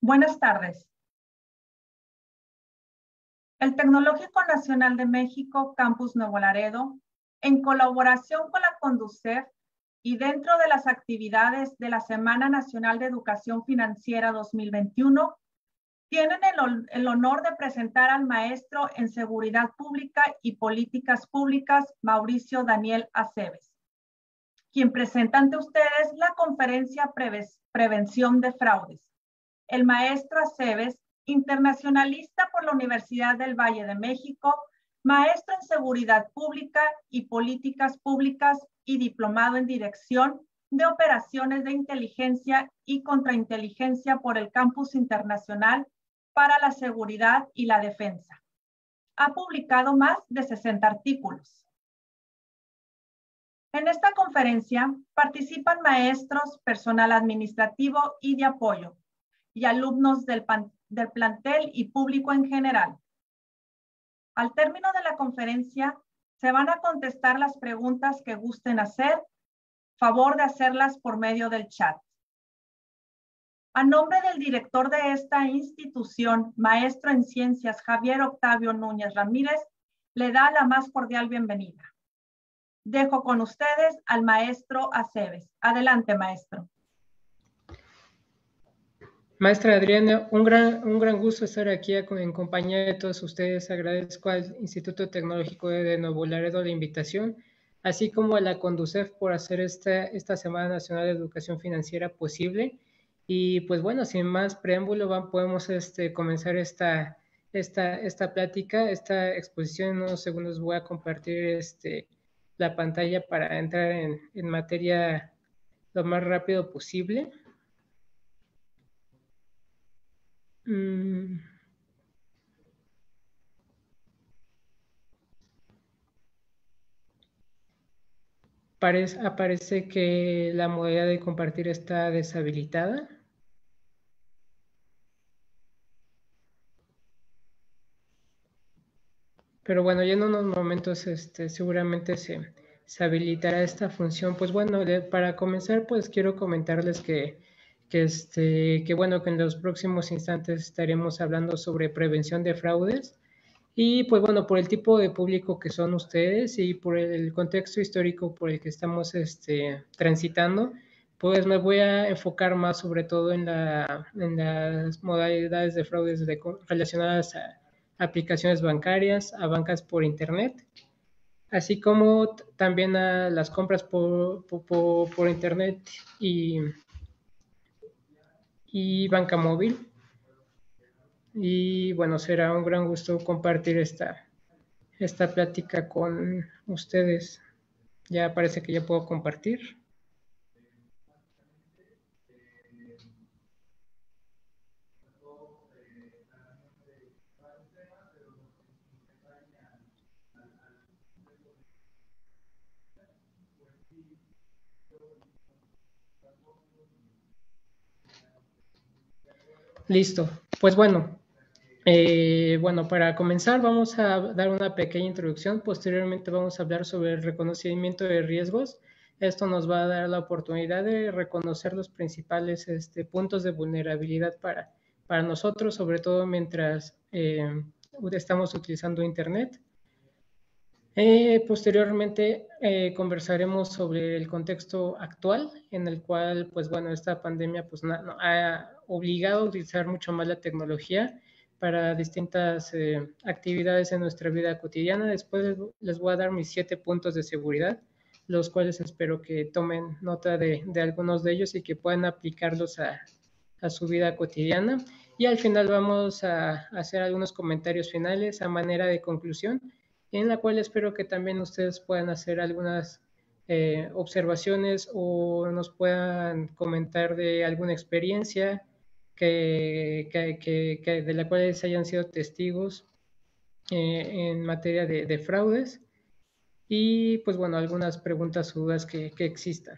Buenas tardes. El Tecnológico Nacional de México, Campus Nuevo Laredo, en colaboración con la Conducef y dentro de las actividades de la Semana Nacional de Educación Financiera 2021, tienen el honor de presentar al maestro en Seguridad Pública y Políticas Públicas, Mauricio Daniel Aceves, quien presenta ante ustedes la conferencia Prevención de Fraudes. El maestro Aceves, internacionalista por la Universidad del Valle de México, maestro en Seguridad Pública y Políticas Públicas y diplomado en Dirección de Operaciones de Inteligencia y Contrainteligencia por el Campus Internacional para la Seguridad y la Defensa. Ha publicado más de 60 artículos. En esta conferencia participan maestros, personal administrativo y de apoyo, y alumnos del plantel y público en general. Al término de la conferencia, se van a contestar las preguntas que gusten hacer, favor de hacerlas por medio del chat. A nombre del director de esta institución, maestro en ciencias Javier Octavio Núñez Ramírez, le da la más cordial bienvenida. Dejo con ustedes al maestro Aceves. Adelante, maestro. Maestra Adriana, un gran gusto estar aquí en compañía de todos ustedes. Agradezco al Instituto Tecnológico de Nuevo Laredo la invitación, así como a la Conducef por hacer esta Semana Nacional de Educación Financiera posible. Y pues bueno, sin más preámbulo, podemos comenzar esta plática, esta exposición. En unos segundos voy a compartir la pantalla para entrar en materia lo más rápido posible. Aparece que la modalidad de compartir está deshabilitada. Pero bueno, ya en unos momentos seguramente se habilitará esta función. Pues bueno, para comenzar, pues quiero comentarles que bueno, que en los próximos instantes estaremos hablando sobre prevención de fraudes. Y pues bueno, por el tipo de público que son ustedes y por el contexto histórico por el que estamos transitando, pues me voy a enfocar más sobre todo en las modalidades de fraudes relacionadas a aplicaciones bancarias, a bancas por internet, así como también a las compras por internet y banca móvil. Y bueno, será un gran gusto compartir esta plática con ustedes. Ya parece que ya puedo compartir. Listo. Pues bueno, para comenzar vamos a dar una pequeña introducción. Posteriormente vamos a hablar sobre el reconocimiento de riesgos. Esto nos va a dar la oportunidad de reconocer los principales puntos de vulnerabilidad para nosotros, sobre todo mientras estamos utilizando Internet. Posteriormente conversaremos sobre el contexto actual en el cual, pues bueno, esta pandemia pues, ha obligado a utilizar mucho más la tecnología para distintas actividades en nuestra vida cotidiana. Después les voy a dar mis 7 puntos de seguridad, los cuales espero que tomen nota de algunos de ellos y que puedan aplicarlos a su vida cotidiana. Y al final vamos a hacer algunos comentarios finales a manera de conclusión, en la cual espero que también ustedes puedan hacer algunas observaciones o nos puedan comentar de alguna experiencia de la cual hayan sido testigos en materia de fraudes y pues bueno, algunas preguntas o dudas que existan.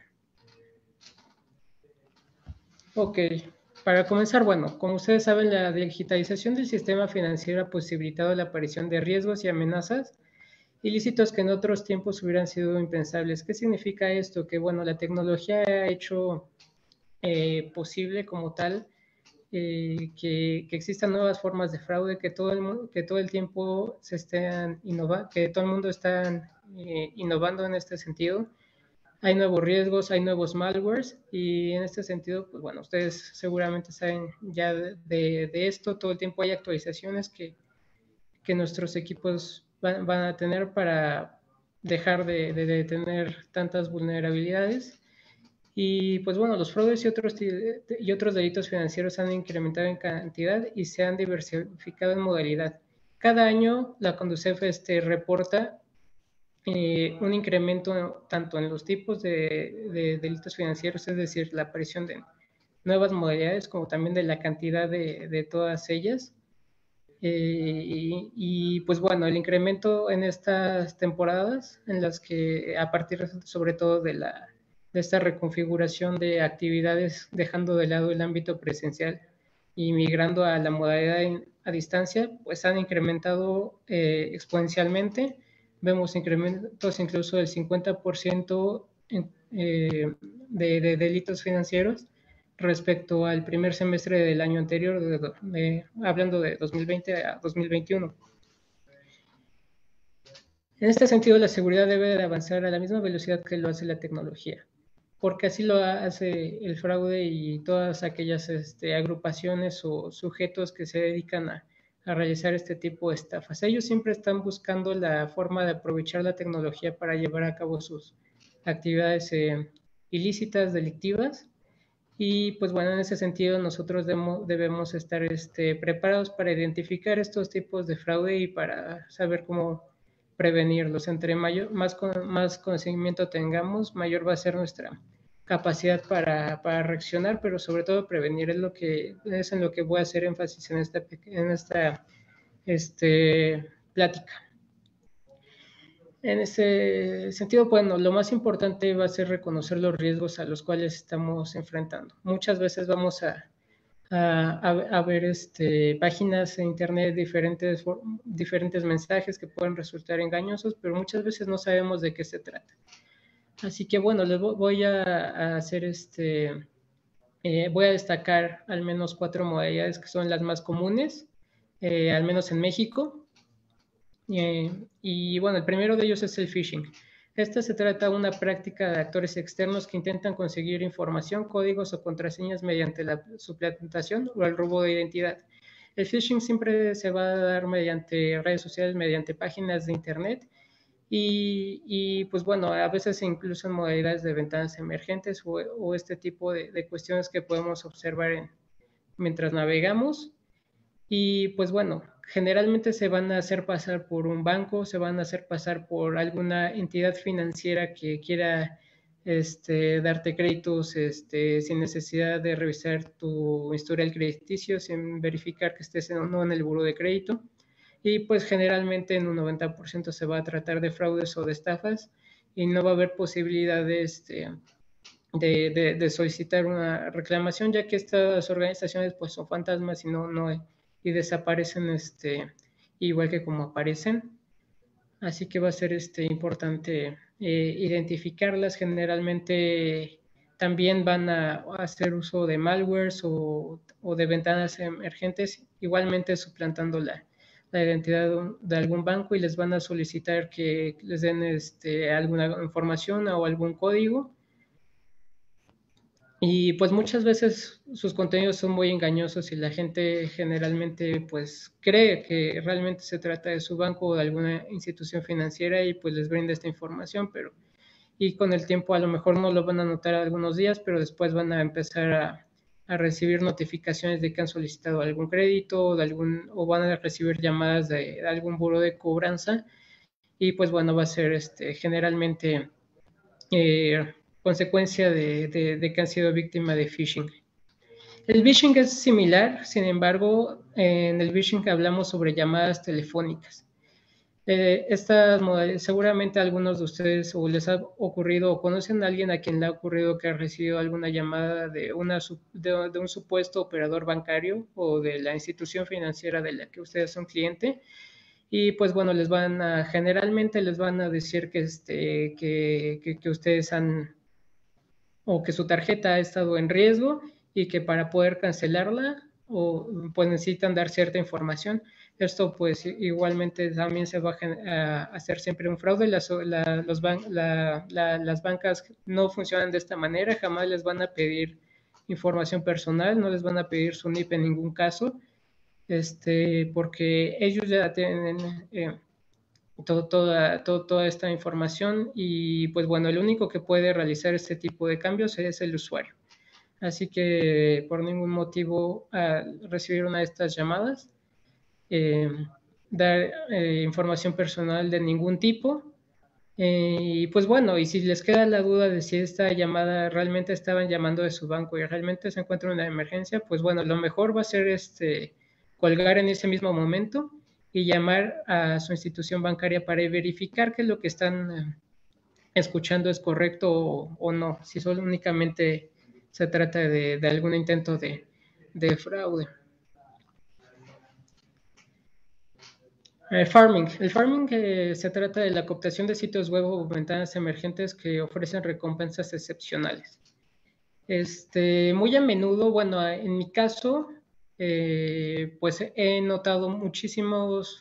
Ok. Para comenzar, bueno, como ustedes saben, la digitalización del sistema financiero ha posibilitado la aparición de riesgos y amenazas ilícitos que en otros tiempos hubieran sido impensables. ¿Qué significa esto? Que, bueno, la tecnología ha hecho posible como tal que existan nuevas formas de fraude, que todo el tiempo se estén innovando, que todo el mundo está innovando en este sentido. Hay nuevos riesgos, hay nuevos malwares y en este sentido, pues bueno, ustedes seguramente saben ya de esto, todo el tiempo hay actualizaciones que nuestros equipos van a tener para dejar de tener tantas vulnerabilidades. Y pues bueno, los fraudes y otros delitos financieros han incrementado en cantidad y se han diversificado en modalidad. Cada año la Conducef reporta un incremento tanto en los tipos de delitos financieros, es decir, la aparición de nuevas modalidades, como también de la cantidad de todas ellas. Y pues bueno, el incremento en estas temporadas, en las que a partir sobre todo de esta reconfiguración de actividades, dejando de lado el ámbito presencial y migrando a la modalidad a distancia, pues han incrementado exponencialmente. Vemos incrementos incluso del 50% de delitos financieros respecto al primer semestre del año anterior, hablando de 2020 a 2021. En este sentido, la seguridad debe de avanzar a la misma velocidad que lo hace la tecnología, porque así lo hace el fraude y todas aquellas agrupaciones o sujetos que se dedican a realizar este tipo de estafas. Ellos siempre están buscando la forma de aprovechar la tecnología para llevar a cabo sus actividades ilícitas, delictivas. Y pues bueno, en ese sentido nosotros debemos estar preparados para identificar estos tipos de fraude y para saber cómo prevenirlos. Entre más conocimiento tengamos, mayor va a ser nuestra capacidad para reaccionar, pero sobre todo prevenir es en lo que voy a hacer énfasis en esta plática. En ese sentido, bueno, lo más importante va a ser reconocer los riesgos a los cuales estamos enfrentando. Muchas veces vamos a ver páginas en internet, diferentes mensajes que pueden resultar engañosos, pero muchas veces no sabemos de qué se trata. Así que bueno, les voy a hacer voy a destacar al menos 4 modalidades que son las más comunes, al menos en México. Y bueno, el primero de ellos es el phishing. Se trata de una práctica de actores externos que intentan conseguir información, códigos o contraseñas mediante la suplantación o el robo de identidad. El phishing siempre se va a dar mediante redes sociales, mediante páginas de internet y pues bueno, a veces incluso en modalidades de ventanas emergentes o este tipo de cuestiones que podemos observar mientras navegamos. Y pues bueno, generalmente se van a hacer pasar por un banco, se van a hacer pasar por alguna entidad financiera que quiera darte créditos sin necesidad de revisar tu historial crediticio, sin verificar que estés o no en el buró de crédito. Y pues generalmente en un 90% se va a tratar de fraudes o de estafas y no va a haber posibilidad de solicitar una reclamación, ya que estas organizaciones pues son fantasmas y desaparecen igual que como aparecen. Así que va a ser importante identificarlas. Generalmente también van a hacer uso de malwares o de ventanas emergentes, igualmente suplantando la identidad de algún banco y les van a solicitar que les den alguna información o algún código. Y pues muchas veces sus contenidos son muy engañosos y la gente generalmente pues cree que realmente se trata de su banco o de alguna institución financiera y pues les brinda esta información, y con el tiempo a lo mejor no lo van a notar algunos días, pero después van a empezar a recibir notificaciones de que han solicitado algún crédito o van a recibir llamadas de algún buro de cobranza y pues bueno, va a ser generalmente consecuencia de que han sido víctima de phishing. El phishing es similar, sin embargo, en el phishing hablamos sobre llamadas telefónicas. Estas modalidades, seguramente a algunos de ustedes o les ha ocurrido o conocen a alguien a quien le ha ocurrido que ha recibido alguna llamada de un supuesto operador bancario o de la institución financiera de la que ustedes son cliente. Y pues bueno, generalmente les van a decir que ustedes o que su tarjeta ha estado en riesgo y que para poder cancelarla pues necesitan dar cierta información. Esto pues igualmente también se va a hacer siempre un fraude. Las bancas no funcionan de esta manera, jamás les van a pedir información personal, no les van a pedir su NIP en ningún caso, porque ellos ya tienen toda esta información y pues bueno, el único que puede realizar este tipo de cambios es el usuario. Así que por ningún motivo al recibir una de estas llamadas, dar información personal de ningún tipo. Y pues bueno, y si les queda la duda de si esta llamada realmente estaban llamando de su banco y realmente se encuentra una emergencia, pues bueno, lo mejor va a ser colgar en ese mismo momento y llamar a su institución bancaria para verificar que lo que están escuchando es correcto o no, si solo únicamente se trata de algún intento de fraude. Farming. El farming se trata de la cooptación de sitios web o ventanas emergentes que ofrecen recompensas excepcionales. Muy a menudo, bueno, en mi caso, pues he notado muchísimos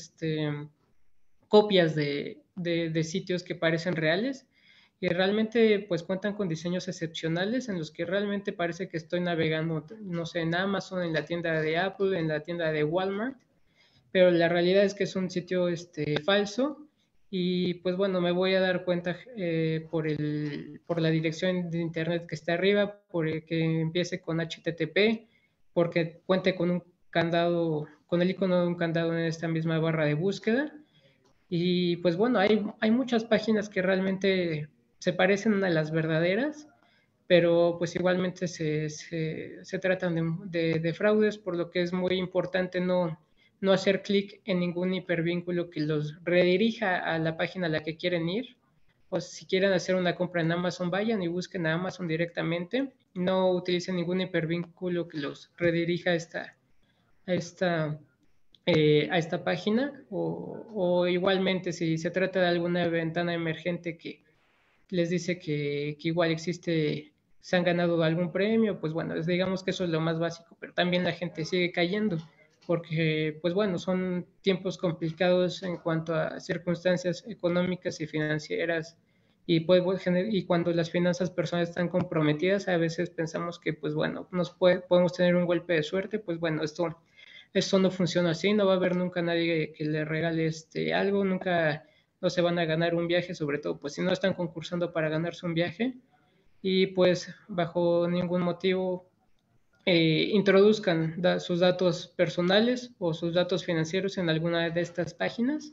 copias de sitios que parecen reales y realmente pues cuentan con diseños excepcionales en los que realmente parece que estoy navegando, no sé, en Amazon, en la tienda de Apple, en la tienda de Walmart, pero la realidad es que es un sitio falso y pues bueno, me voy a dar cuenta por la dirección de internet que está arriba, por el que empiece con HTTP, porque cuente con un candado, con el icono de un candado en esta misma barra de búsqueda. Y pues bueno, hay muchas páginas que realmente se parecen a las verdaderas, pero pues igualmente se tratan de fraudes, por lo que es muy importante no hacer clic en ningún hipervínculo que los redirija a la página a la que quieren ir. O si quieren hacer una compra en Amazon, vayan y busquen a Amazon directamente. No utilicen ningún hipervínculo que los redirija a esta a esta página o igualmente si se trata de alguna ventana emergente que les dice que igual existe, se han ganado algún premio, pues bueno, digamos que eso es lo más básico, pero también la gente sigue cayendo porque pues bueno, son tiempos complicados en cuanto a circunstancias económicas y financieras y, y cuando las finanzas personales están comprometidas, a veces pensamos que pues bueno, podemos tener un golpe de suerte, pues bueno, esto no funciona así, no va a haber nunca nadie que le regale algo, nunca no se van a ganar un viaje, sobre todo pues si no están concursando para ganarse un viaje y pues bajo ningún motivo introduzcan sus datos personales o sus datos financieros en alguna de estas páginas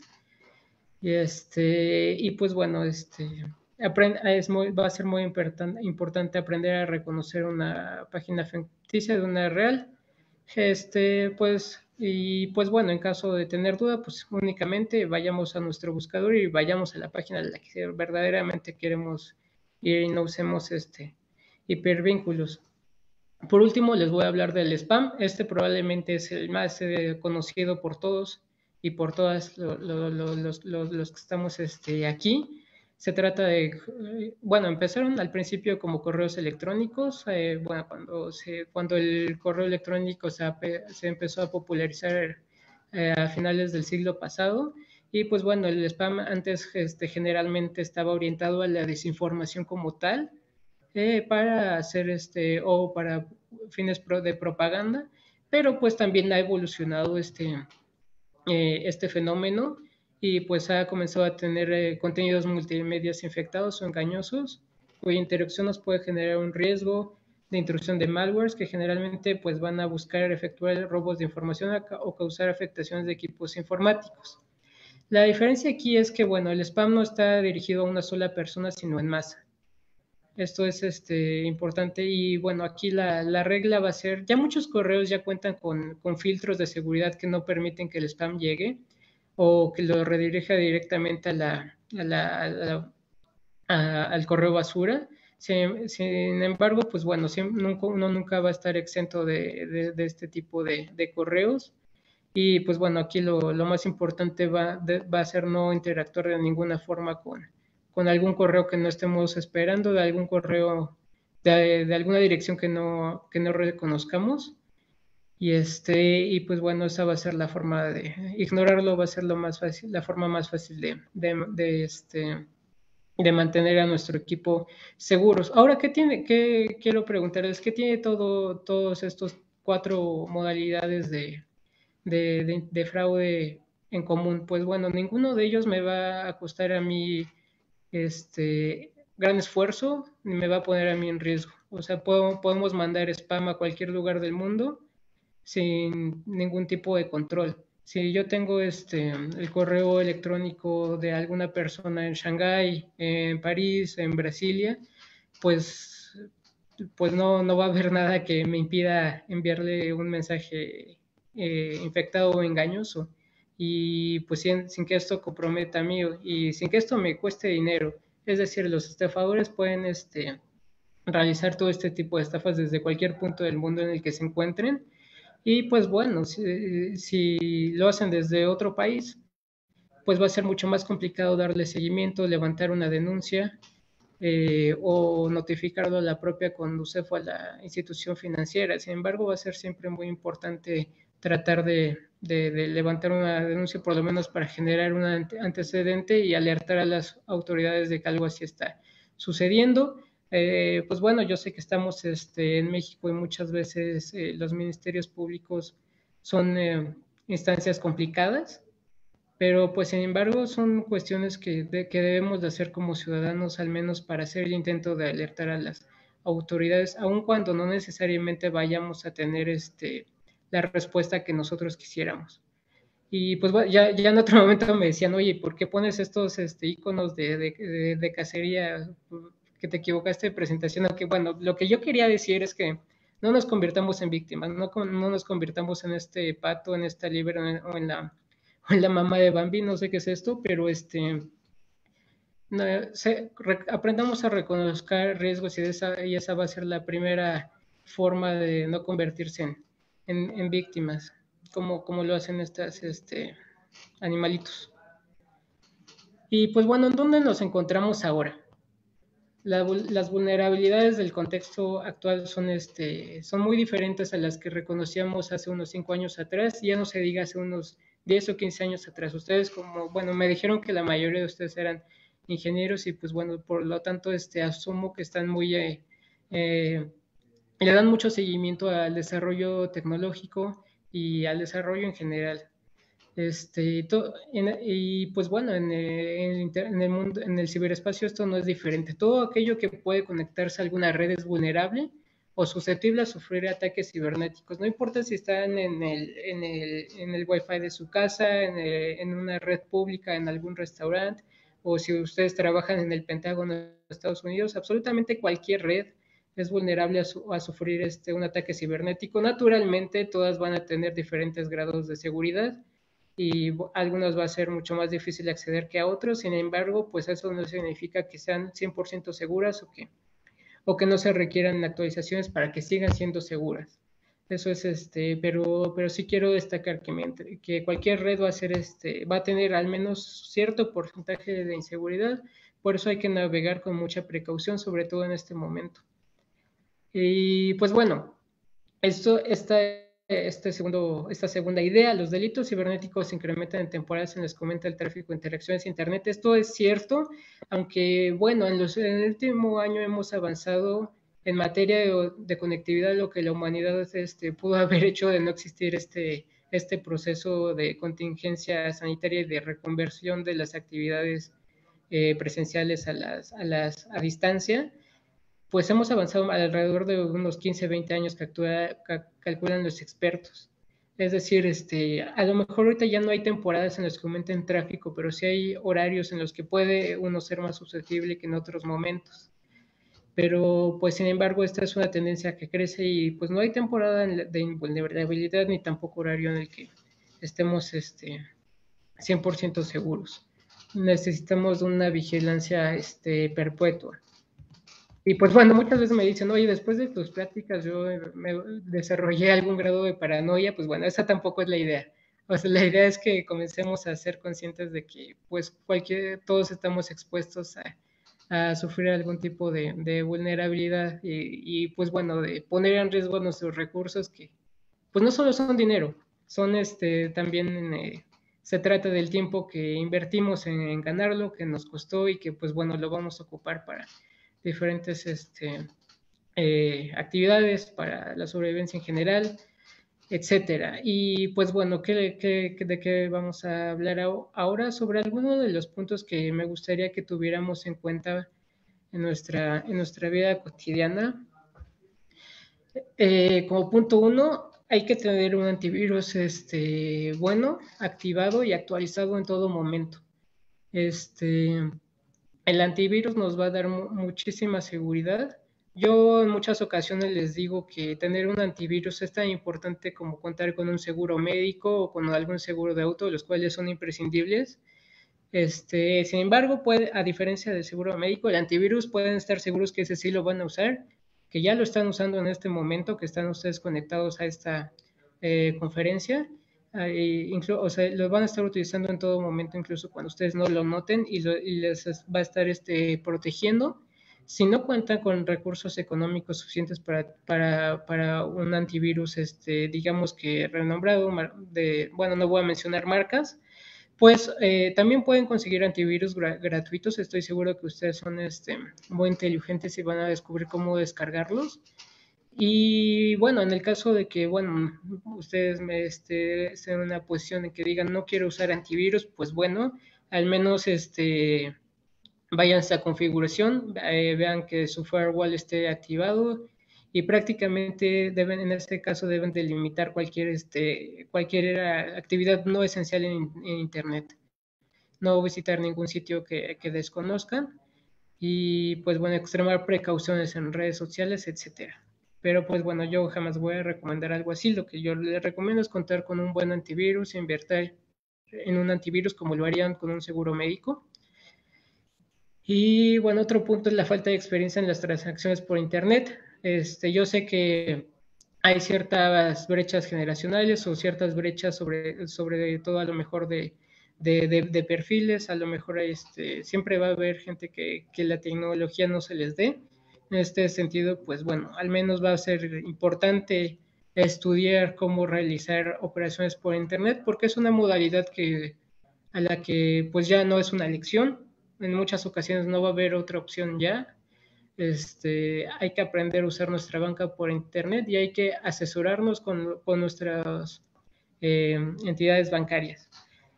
y pues bueno, va a ser muy importante aprender a reconocer una página ficticia de una real. Pues bueno, en caso de tener duda, pues únicamente vayamos a nuestro buscador y vayamos a la página de la que verdaderamente queremos ir y no usemos hipervínculos. Por último, les voy a hablar del spam. Probablemente es el más conocido por todos y por todas los que estamos aquí. Se trata bueno, empezaron al principio como correos electrónicos. Bueno, cuando el correo electrónico se empezó a popularizar a finales del siglo pasado. Y pues bueno, el spam antes generalmente estaba orientado a la desinformación como tal, para hacer o para fines de propaganda, pero pues también ha evolucionado este fenómeno y pues ha comenzado a tener contenidos multimedias infectados o engañosos, cuya interacción nos puede generar un riesgo de intrusión de malwares que generalmente pues van a buscar efectuar robos de información o causar afectaciones de equipos informáticos. La diferencia aquí es que, bueno, el spam no está dirigido a una sola persona, sino en masa. Esto es importante y bueno, aquí la regla va a ser, ya muchos correos ya cuentan con filtros de seguridad que no permiten que el spam llegue o que lo redirija directamente al correo basura. Sin embargo, pues bueno, uno nunca va a estar exento de este tipo de correos. Y pues bueno, aquí lo más importante va a ser no interactuar de ninguna forma con algún correo que no estemos esperando, de algún correo, de alguna dirección que no reconozcamos. y pues bueno, esa va a ser la forma de ignorarlo, va a ser lo más fácil, la forma más fácil de mantener a nuestro equipo seguros. Ahora, ¿qué quiero preguntarles? ¿Qué tiene todos estos cuatro modalidades de fraude en común? Pues bueno, ninguno de ellos me va a costar a mí gran esfuerzo ni me va a poner a mí en riesgo. O sea, podemos mandar spam a cualquier lugar del mundo sin ningún tipo de control. Si yo tengo el correo electrónico de alguna persona en Shanghái, en París, en Brasilia, pues, pues no va a haber nada que me impida enviarle un mensaje infectado o engañoso. Y pues sin que esto comprometa a mí y sin que esto me cueste dinero. Es decir, los estafadores pueden realizar todo este tipo de estafas desde cualquier punto del mundo en el que se encuentren y pues bueno, si lo hacen desde otro país, pues va a ser mucho más complicado darle seguimiento, levantar una denuncia o notificarlo a la propia Conducef o a la institución financiera. Sin embargo, va a ser siempre muy importante tratar de levantar una denuncia, por lo menos para generar un antecedente y alertar a las autoridades de que algo así está sucediendo. Pues bueno, yo sé que estamos en México y muchas veces los ministerios públicos son instancias complicadas, pero pues sin embargo son cuestiones que debemos de hacer como ciudadanos, al menos para hacer el intento de alertar a las autoridades, aun cuando no necesariamente vayamos a tener la respuesta que nosotros quisiéramos. Y pues bueno, ya en otro momento me decían, oye, ¿por qué pones estos iconos de cacería? Que te equivocaste de presentación. Aunque bueno, lo que yo quería decir es que no nos convirtamos en víctimas, no nos convirtamos en este pato, en esta liebre o en la mamá de Bambi, no sé qué es esto, pero no, aprendamos a reconocer riesgos y esa va a ser la primera forma de no convertirse en víctimas, como lo hacen estas animalitos. Y pues bueno, ¿en dónde nos encontramos ahora? Las vulnerabilidades del contexto actual son muy diferentes a las que reconocíamos hace unos 5 años atrás, ya no se diga hace unos 10 o 15 años atrás. Ustedes bueno, me dijeron que la mayoría de ustedes eran ingenieros y pues bueno, por lo tanto asumo que están eh, le dan mucho seguimiento al desarrollo tecnológico y al desarrollo en general. Y pues bueno, en el mundo, en el ciberespacio esto no es diferente. Todo aquello que puede conectarse a alguna red es vulnerable o susceptible a sufrir ataques cibernéticos. No importa si están en el Wi-Fi de su casa, en una red pública, en algún restaurante, o si ustedes trabajan en el Pentágono de Estados Unidos, absolutamente cualquier red es vulnerable a sufrir un ataque cibernético. Naturalmente, todas van a tener diferentes grados de seguridad y a algunos va a ser mucho más difícil acceder que a otros. Sin embargo, pues eso no significa que sean 100% seguras o que no se requieran actualizaciones para que sigan siendo seguras. Eso es pero sí quiero destacar que cualquier red va a ser va a tener al menos cierto porcentaje de inseguridad, por eso hay que navegar con mucha precaución, sobre todo en este momento. Y pues bueno, esta segunda idea, los delitos cibernéticos se incrementan en temporadas en las que aumenta el tráfico de interacciones a Internet. Esto es cierto, aunque bueno, en el último año hemos avanzado en materia de conectividad, lo que la humanidad pudo haber hecho de no existir este proceso de contingencia sanitaria y de reconversión de las actividades presenciales a distancia, pues hemos avanzado alrededor de unos 15, 20 años que calculan los expertos. Es decir, a lo mejor ahorita ya no hay temporadas en las que aumenten tráfico, pero sí hay horarios en los que puede uno ser más susceptible que en otros momentos. Pero, pues, sin embargo, esta es una tendencia que crece y pues no hay temporada de invulnerabilidad ni tampoco horario en el que estemos 100% seguros. Necesitamos una vigilancia perpetua. Y pues bueno, muchas veces me dicen, oye, después de tus pláticas yo me desarrollé algún grado de paranoia, pues bueno, esa tampoco es la idea. O sea, la idea es que comencemos a ser conscientes de que pues todos estamos expuestos a sufrir algún tipo de vulnerabilidad y pues bueno, de poner en riesgo nuestros recursos que pues no solo son dinero, son también se trata del tiempo que invertimos en ganarlo, que nos costó y que pues bueno, lo vamos a ocupar para diferentes actividades, para la sobrevivencia en general, etcétera. Y pues bueno, ¿de qué vamos a hablar ahora? Sobre algunos de los puntos que me gustaría que tuviéramos en cuenta en nuestra vida cotidiana. Como punto uno, hay que tener un antivirus bueno, activado y actualizado en todo momento. El antivirus nos va a dar muchísima seguridad. Yo en muchas ocasiones les digo que tener un antivirus es tan importante como contar con un seguro médico o con algún seguro de auto, los cuales son imprescindibles. Sin embargo, a diferencia del seguro médico, el antivirus pueden estar seguros que ese sí lo van a usar, que ya lo están usando en este momento, que están ustedes conectados a esta conferencia. O sea, lo van a estar utilizando en todo momento, incluso cuando ustedes no lo noten, y les va a estar protegiendo. Si no cuentan con recursos económicos suficientes para un antivirus, digamos que renombrado, bueno, no voy a mencionar marcas, pues también pueden conseguir antivirus gratuitos. Estoy seguro que ustedes son muy inteligentes y van a descubrir cómo descargarlos. Y bueno, en el caso de que, bueno, ustedes estén en una posición en que digan no quiero usar antivirus, pues bueno, al menos váyanse a configuración, vean que su firewall esté activado y prácticamente en este caso deben delimitar cualquier actividad no esencial en Internet. No visitar ningún sitio que desconozcan y pues bueno, extremar precauciones en redes sociales, etcétera. Pero pues bueno, yo jamás voy a recomendar algo así. Lo que yo les recomiendo es contar con un buen antivirus, invertir en un antivirus como lo harían con un seguro médico. Y bueno, otro punto es la falta de experiencia en las transacciones por Internet. Yo sé que hay ciertas brechas generacionales o ciertas brechas sobre todo a lo mejor de perfiles, a lo mejor siempre va a haber gente que la tecnología no se les dé. En este sentido, pues bueno, al menos va a ser importante estudiar cómo realizar operaciones por Internet porque es una modalidad a la que pues ya no es una elección, en muchas ocasiones no va a haber otra opción ya. Hay que aprender a usar nuestra banca por internet y hay que asesorarnos con nuestras entidades bancarias.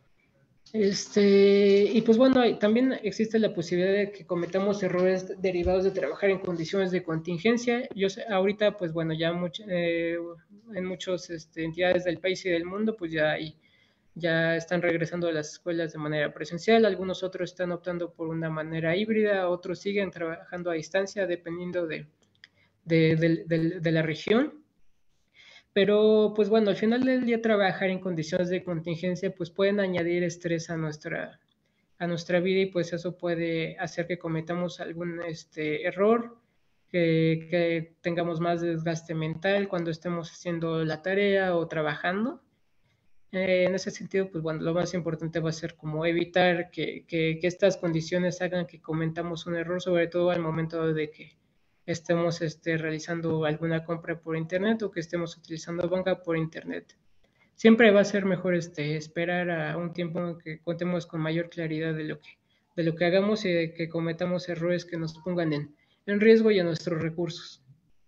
Y pues bueno, también existe la posibilidad de que cometamos errores derivados de trabajar en condiciones de contingencia. Yo sé, ahorita, pues bueno, ya en muchas entidades del país y del mundo, pues ya están regresando a las escuelas de manera presencial, algunos otros están optando por una manera híbrida, otros siguen trabajando a distancia dependiendo de la región. Pero pues bueno, al final del día trabajar en condiciones de contingencia pues pueden añadir estrés a nuestra vida y pues eso puede hacer que cometamos algún error, que tengamos más desgaste mental cuando estemos haciendo la tarea o trabajando. En ese sentido, pues bueno, lo más importante va a ser como evitar que estas condiciones hagan que cometamos un error, sobre todo al momento de que estemos realizando alguna compra por internet o que estemos utilizando banca por internet. Siempre va a ser mejor esperar a un tiempo en que contemos con mayor claridad de lo que hagamos y de que cometamos errores que nos pongan en riesgo y a nuestros recursos.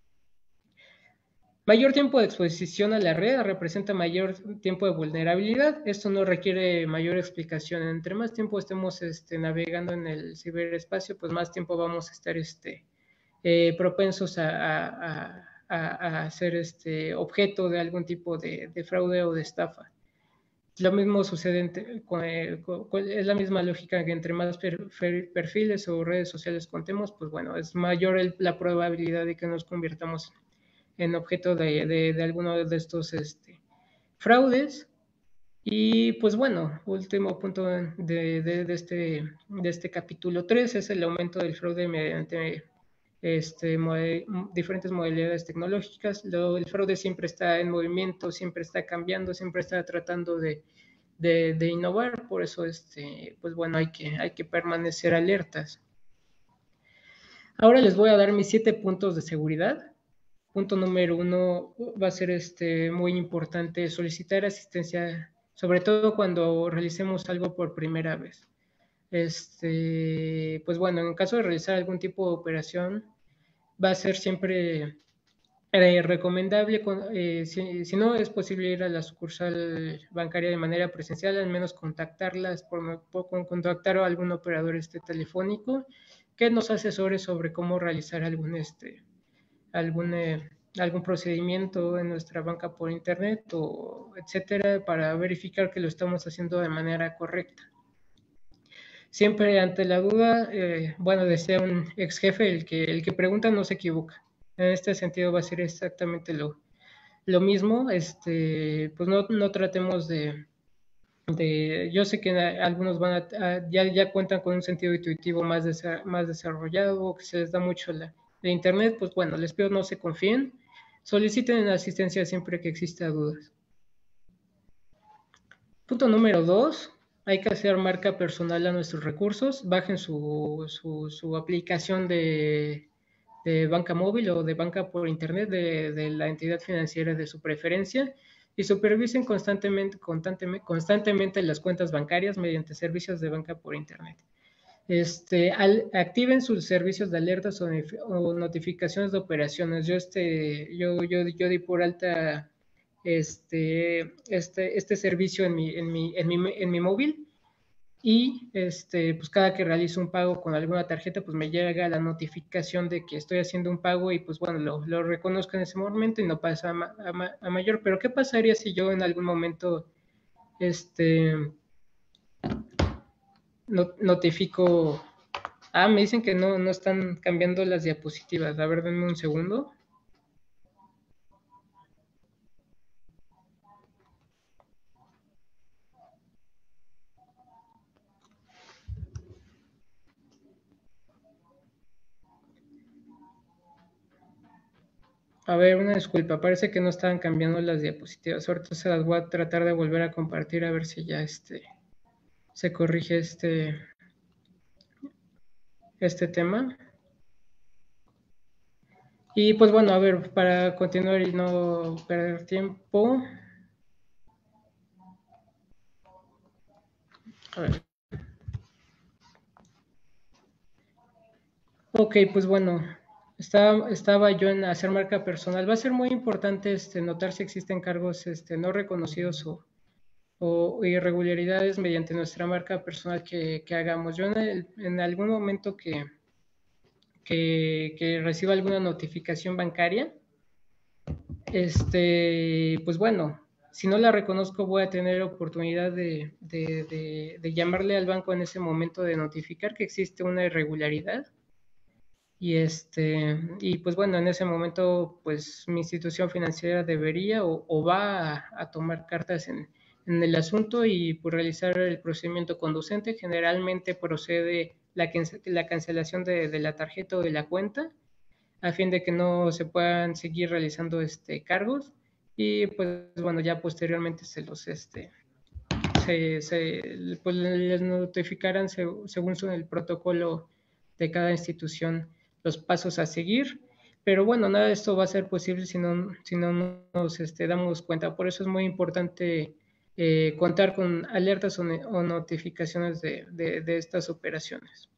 Mayor tiempo de exposición a la red representa mayor tiempo de vulnerabilidad. Esto no requiere mayor explicación. Entre más tiempo estemos navegando en el ciberespacio, pues más tiempo vamos a estar propensos a ser objeto de algún tipo de fraude o de estafa. Lo mismo sucede es la misma lógica que entre más perfiles o redes sociales contemos, pues bueno, es mayor la probabilidad de que nos convirtamos en objeto de alguno de estos fraudes. Y pues bueno, último punto de este capítulo 3 es el aumento del fraude mediante diferentes modalidades tecnológicas. El fraude siempre está en movimiento, siempre está cambiando, siempre está tratando de innovar, por eso pues bueno, hay que permanecer alertas. Ahora les voy a dar mis 7 puntos de seguridad. punto número 1 va a ser muy importante solicitar asistencia, sobre todo cuando realicemos algo por primera vez. Pues bueno, en caso de realizar algún tipo de operación, va a ser siempre recomendable, si no es posible ir a la sucursal bancaria de manera presencial, al menos contactarlas, contactar a algún operador telefónico que nos asesore sobre cómo realizar algún, algún procedimiento en nuestra banca por internet o etcétera, para verificar que lo estamos haciendo de manera correcta. Siempre ante la duda, bueno, decía un ex jefe, el que pregunta no se equivoca. En este sentido va a ser exactamente lo mismo. Pues no tratemos yo sé que algunos ya cuentan con un sentido intuitivo más desarrollado, o que se les da mucho de internet, pues bueno, les pido no se confíen, soliciten asistencia siempre que exista dudas. Punto número 2, hay que hacer marca personal a nuestros recursos. Bajen su aplicación de banca móvil o de banca por internet de la entidad financiera de su preferencia y supervisen constantemente las cuentas bancarias mediante servicios de banca por internet. Activen sus servicios de alertas o notificaciones de operaciones. Yo di por alta este servicio en mi móvil, y pues cada que realizo un pago con alguna tarjeta, pues me llega la notificación de que estoy haciendo un pago, y pues bueno, lo reconozco en ese momento y no pasa a mayor. Pero ¿qué pasaría si yo en algún momento notifico? Me dicen que no están cambiando las diapositivas. A ver, denme un segundo. A ver, una disculpa, parece que no estaban cambiando las diapositivas. Ahorita se las voy a tratar de volver a compartir a ver si ya se corrige este tema. Y pues bueno, a ver, para continuar y no perder tiempo. A ver. Ok, pues bueno, estaba yo en hacer marca personal. Va a ser muy importante notar si existen cargos no reconocidos o irregularidades mediante nuestra marca personal que hagamos. Yo en algún momento que reciba alguna notificación bancaria, pues bueno, si no la reconozco, voy a tener oportunidad de llamarle al banco en ese momento, de notificar que existe una irregularidad. Y pues bueno, en ese momento, pues mi institución financiera debería o va a tomar cartas en el asunto y por realizar el procedimiento conducente. Generalmente procede la cancelación de la tarjeta o de la cuenta, a fin de que no se puedan seguir realizando cargos, y pues bueno, ya posteriormente pues les notificarán según el protocolo de cada institución los pasos a seguir. Pero bueno, nada de esto va a ser posible si no nos damos cuenta. Por eso es muy importante contar con alertas o notificaciones de estas operaciones.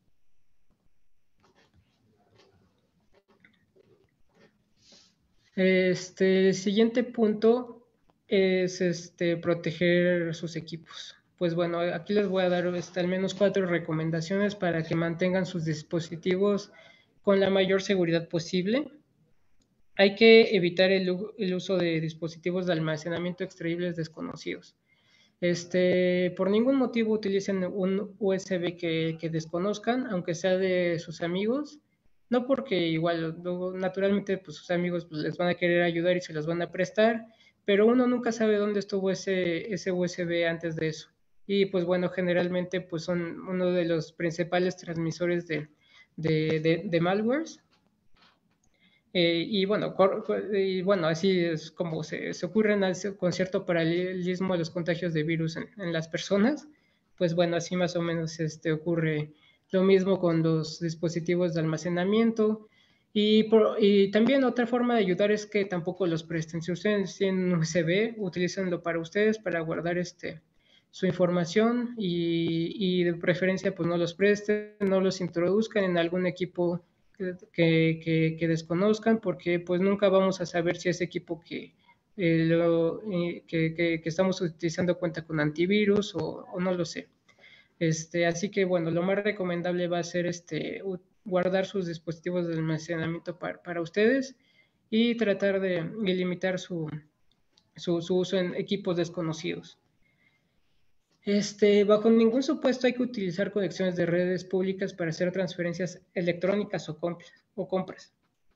El siguiente punto es proteger sus equipos. Pues bueno, aquí les voy a dar al menos 4 recomendaciones para que mantengan sus dispositivos con la mayor seguridad posible. Hay que evitar el uso de dispositivos de almacenamiento extraíbles desconocidos. Por ningún motivo utilicen un USB que desconozcan, aunque sea de sus amigos. No porque igual, naturalmente, pues sus amigos pues, les van a querer ayudar y se los van a prestar, pero uno nunca sabe dónde estuvo ese USB antes de eso. Y pues bueno, generalmente pues son uno de los principales transmisores de malwares. Y bueno, así es como se ocurren con cierto paralelismo a los contagios de virus en las personas. Pues bueno, así más o menos ocurre lo mismo con los dispositivos de almacenamiento. Y también otra forma de ayudar es que tampoco los presten. Si ustedes tienen un USB, utilícenlo para ustedes, para guardar su información y de preferencia pues no los presten, no los introduzcan en algún equipo que desconozcan, porque pues nunca vamos a saber si ese equipo que estamos utilizando cuenta con antivirus o no lo sé. Así que bueno, lo más recomendable va a ser guardar sus dispositivos de almacenamiento para ustedes y tratar de limitar su uso en equipos desconocidos. Bajo ningún supuesto hay que utilizar conexiones de redes públicas para hacer transferencias electrónicas o compras.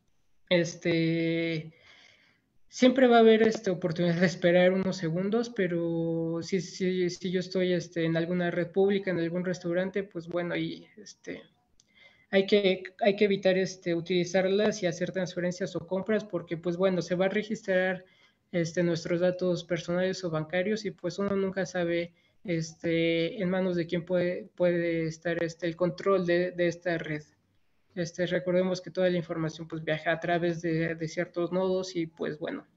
Siempre va a haber oportunidad de esperar unos segundos, pero si yo estoy en alguna red pública, en algún restaurante, pues bueno, hay que evitar utilizarlas y hacer transferencias o compras, porque pues bueno, se va a registrar nuestros datos personales o bancarios y pues uno nunca sabe en manos de quién puede estar el control de esta red. Recordemos que toda la información pues viaja a través de ciertos nodos y pues bueno,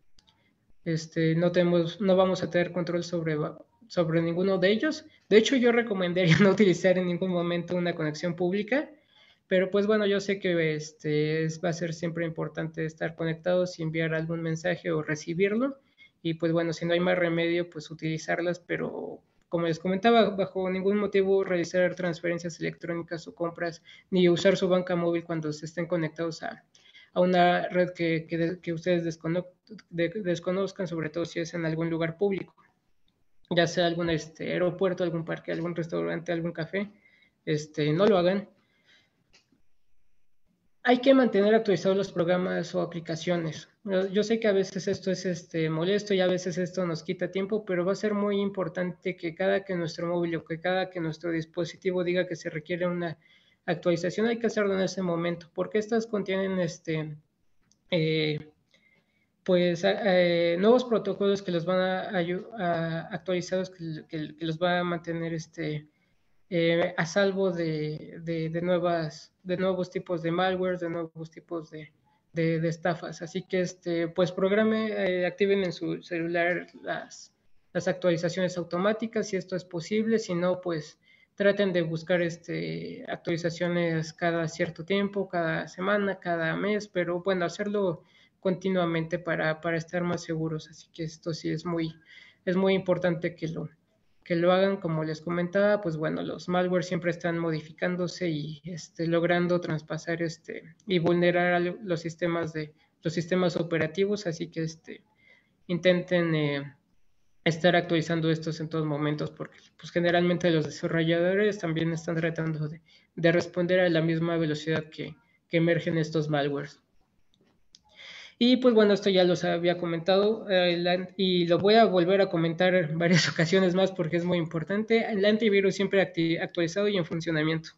no vamos a tener control sobre ninguno de ellos. De hecho, yo recomendaría no utilizar en ningún momento una conexión pública, pero pues bueno, yo sé que va a ser siempre importante estar conectados y enviar algún mensaje o recibirlo. Y pues bueno, si no hay más remedio, pues utilizarlas, pero como les comentaba, bajo ningún motivo realizar transferencias electrónicas o compras, ni usar su banca móvil cuando se estén conectados a una red que ustedes desconozcan, sobre todo si es en algún lugar público, ya sea algún aeropuerto, algún parque, algún restaurante, algún café, no lo hagan. Hay que mantener actualizados los programas o aplicaciones. Yo sé que a veces esto es molesto y a veces esto nos quita tiempo, pero va a ser muy importante que cada que nuestro móvil o que cada que nuestro dispositivo diga que se requiere una actualización, hay que hacerlo en ese momento, porque estas contienen nuevos protocolos que los van a actualizados, que los va a mantener a salvo de nuevos tipos de malware, de nuevos tipos de estafas. Así que pues activen en su celular las actualizaciones automáticas si esto es posible, si no pues traten de buscar actualizaciones cada cierto tiempo, cada semana, cada mes, pero bueno, hacerlo continuamente para estar más seguros. Así que esto sí es muy importante que lo hagan. Como les comentaba, pues bueno, los malware siempre están modificándose y logrando traspasar y vulnerar los sistemas operativos, así que intenten estar actualizando estos en todos momentos, porque pues generalmente los desarrolladores también están tratando de responder a la misma velocidad que emergen estos malwares. Y pues bueno, esto ya los había comentado y lo voy a volver a comentar en varias ocasiones más porque es muy importante. El antivirus siempre actualizado y en funcionamiento.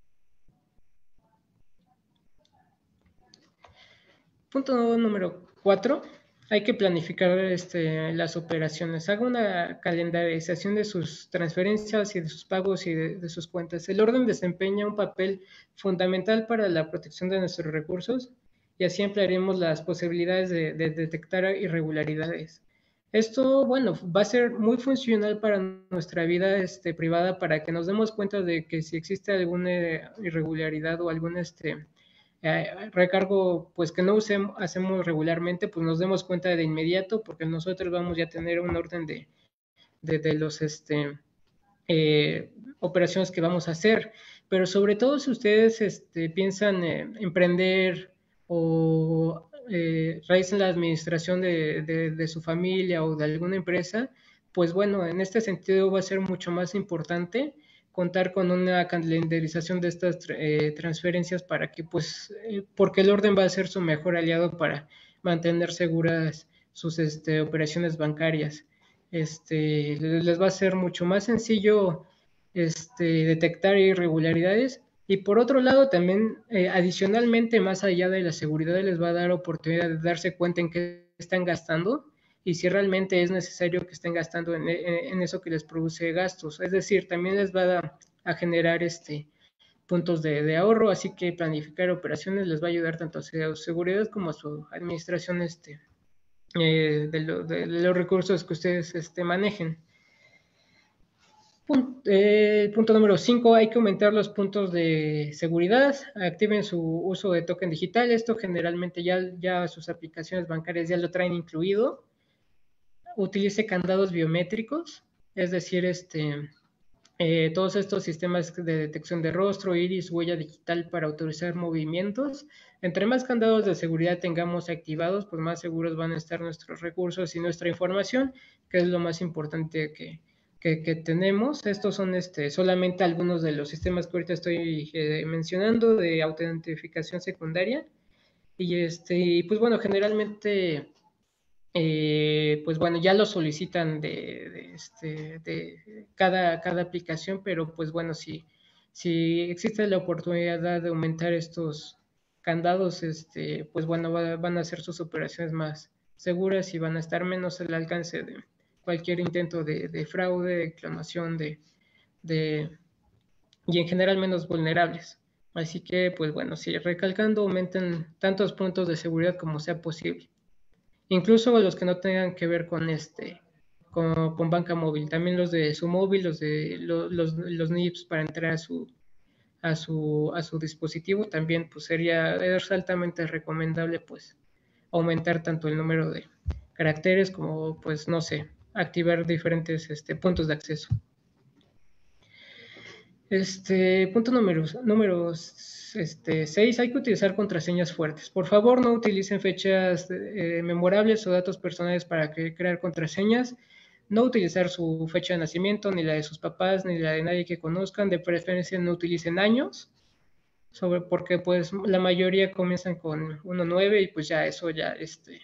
Punto número 4. Hay que planificar las operaciones. Haga una calendarización de sus transferencias y de sus pagos y de sus cuentas. El orden desempeña un papel fundamental para la protección de nuestros recursos y así ampliaremos las posibilidades de detectar irregularidades. Esto, bueno, va a ser muy funcional para nuestra vida privada, para que nos demos cuenta de que si existe alguna irregularidad o algún recargo pues que no hacemos regularmente, pues nos demos cuenta de inmediato, porque nosotros vamos ya a tener un orden de los operaciones que vamos a hacer. Pero sobre todo si ustedes piensan emprender o realicen la administración de su familia o de alguna empresa, pues bueno, en este sentido va a ser mucho más importante contar con una calendarización de estas transferencias para que pues porque el orden va a ser su mejor aliado para mantener seguras sus operaciones bancarias. Les va a ser mucho más sencillo detectar irregularidades. Y por otro lado, también adicionalmente, más allá de la seguridad, les va a dar oportunidad de darse cuenta en qué están gastando y si realmente es necesario que estén gastando en eso que les produce gastos. Es decir, también les va a generar puntos de ahorro, así que planificar operaciones les va a ayudar tanto a su seguridad como a su administración de los recursos que ustedes manejen. Punto número 5, hay que aumentar los puntos de seguridad, activen su uso de token digital, esto generalmente ya sus aplicaciones bancarias ya lo traen incluido, utilice candados biométricos, es decir, todos estos sistemas de detección de rostro, iris, huella digital para autorizar movimientos. Entre más candados de seguridad tengamos activados, pues más seguros van a estar nuestros recursos y nuestra información, que es lo más importante que tenemos. Estos son solamente algunos de los sistemas que ahorita estoy mencionando de autentificación secundaria. Y pues bueno, generalmente pues bueno, ya lo solicitan de cada aplicación, pero pues bueno, si existe la oportunidad de aumentar estos candados, pues bueno, van a ser sus operaciones más seguras y van a estar menos al alcance de cualquier intento de fraude, de clonación, y en general menos vulnerables. Así que, pues bueno, sí, recalcando, aumenten tantos puntos de seguridad como sea posible, incluso los que no tengan que ver con banca móvil, también los de su móvil, los NIPs para entrar a su dispositivo, también pues es altamente recomendable pues aumentar tanto el número de caracteres como pues no sé, activar diferentes puntos de acceso. Punto número 6, hay que utilizar contraseñas fuertes. Por favor, no utilicen fechas memorables o datos personales para crear contraseñas. No utilizar su fecha de nacimiento, ni la de sus papás, ni la de nadie que conozcan. De preferencia, no utilicen años, porque pues la mayoría comienzan con 1.9 y pues ya eso ya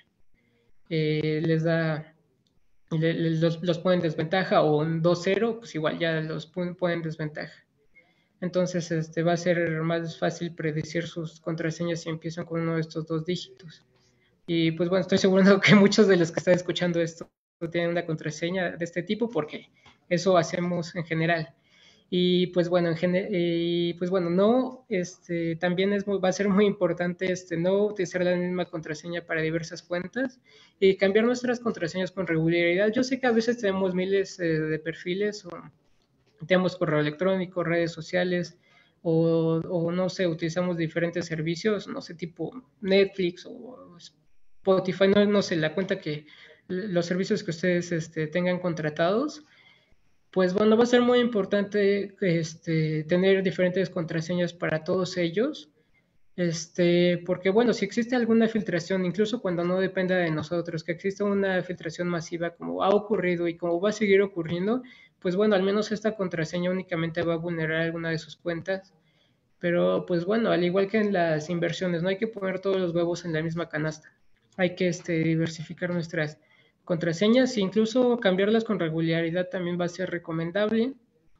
les da, los pone en desventaja, o un 2.0, pues igual ya los ponen en desventaja. Entonces va a ser más fácil predecir sus contraseñas si empiezan con uno de estos 2 dígitos. Y pues bueno, estoy seguro que muchos de los que están escuchando esto tienen una contraseña de este tipo, porque eso hacemos en general. Y pues bueno, no, también va a ser muy importante no utilizar la misma contraseña para diversas cuentas y cambiar nuestras contraseñas con regularidad. Yo sé que a veces tenemos miles de perfiles, o tenemos correo electrónico, redes sociales, o no sé, utilizamos diferentes servicios, no sé, tipo Netflix o Spotify, no sé, la cuenta los servicios que ustedes tengan contratados. Pues bueno, va a ser muy importante tener diferentes contraseñas para todos ellos, porque bueno, si existe alguna filtración, incluso cuando no dependa de nosotros, que exista una filtración masiva como ha ocurrido y como va a seguir ocurriendo, pues bueno, al menos esta contraseña únicamente va a vulnerar alguna de sus cuentas. Pero pues bueno, al igual que en las inversiones, no hay que poner todos los huevos en la misma canasta. Hay que diversificar nuestras contraseñas e incluso cambiarlas con regularidad también va a ser recomendable.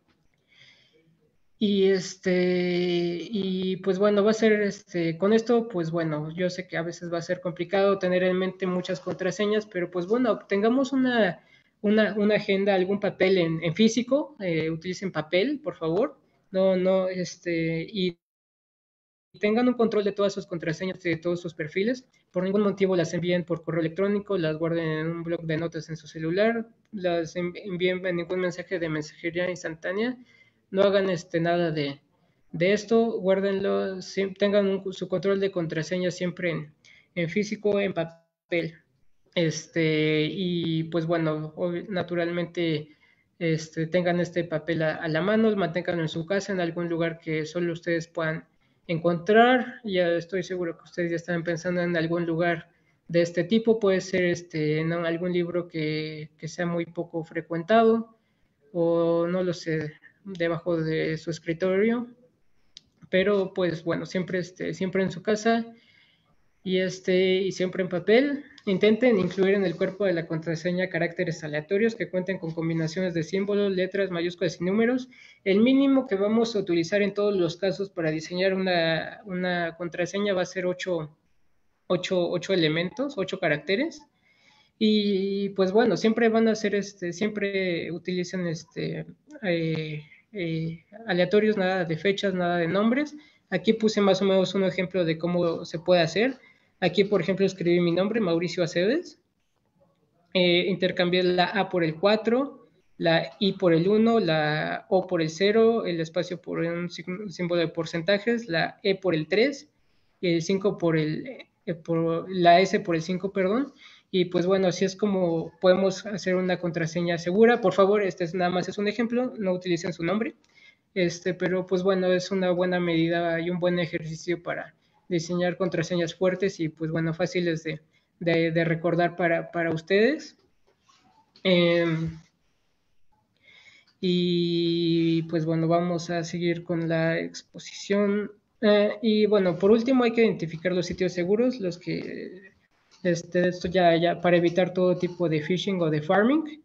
Y pues bueno, va a ser con esto, pues bueno, yo sé que a veces va a ser complicado tener en mente muchas contraseñas, pero pues bueno, tengamos una agenda, algún papel en físico, utilicen papel, por favor, no, y tengan un control de todas sus contraseñas, de todos sus perfiles. Por ningún motivo las envíen por correo electrónico, las guarden en un bloc de notas en su celular, las envíen en ningún mensaje de mensajería instantánea. No hagan nada de esto, guárdenlo, tengan su control de contraseña siempre en físico, en papel. Y pues bueno, naturalmente tengan este papel a la mano, manténganlo en su casa, en algún lugar que solo ustedes puedan encontrar. Ya estoy seguro que ustedes ya están pensando en algún lugar de este tipo, puede ser en algún libro que sea muy poco frecuentado, o no lo sé, debajo de su escritorio, pero pues bueno, siempre en su casa y siempre en papel. Intenten incluir en el cuerpo de la contraseña caracteres aleatorios que cuenten con combinaciones de símbolos, letras, mayúsculas y números. El mínimo que vamos a utilizar en todos los casos para diseñar una contraseña va a ser 8 elementos, 8 caracteres. Y pues bueno, siempre van a ser, siempre utilicen aleatorios, nada de fechas, nada de nombres. Aquí puse más o menos un ejemplo de cómo se puede hacer. Aquí, por ejemplo, escribí mi nombre, Mauricio Aceves. Intercambié la A por el 4, la I por el 1, la O por el 0, el espacio por un símbolo de porcentajes, la E por el 3, el 5 por la S por el 5, perdón. Y pues bueno, así es como podemos hacer una contraseña segura. Por favor, nada más es un ejemplo, no utilicen su nombre. Pero pues bueno, es una buena medida y un buen ejercicio para diseñar contraseñas fuertes y pues bueno, fáciles de recordar para ustedes. Y pues bueno, vamos a seguir con la exposición. Y bueno, por último hay que identificar los sitios seguros, los que, esto ya para evitar todo tipo de phishing o de farming.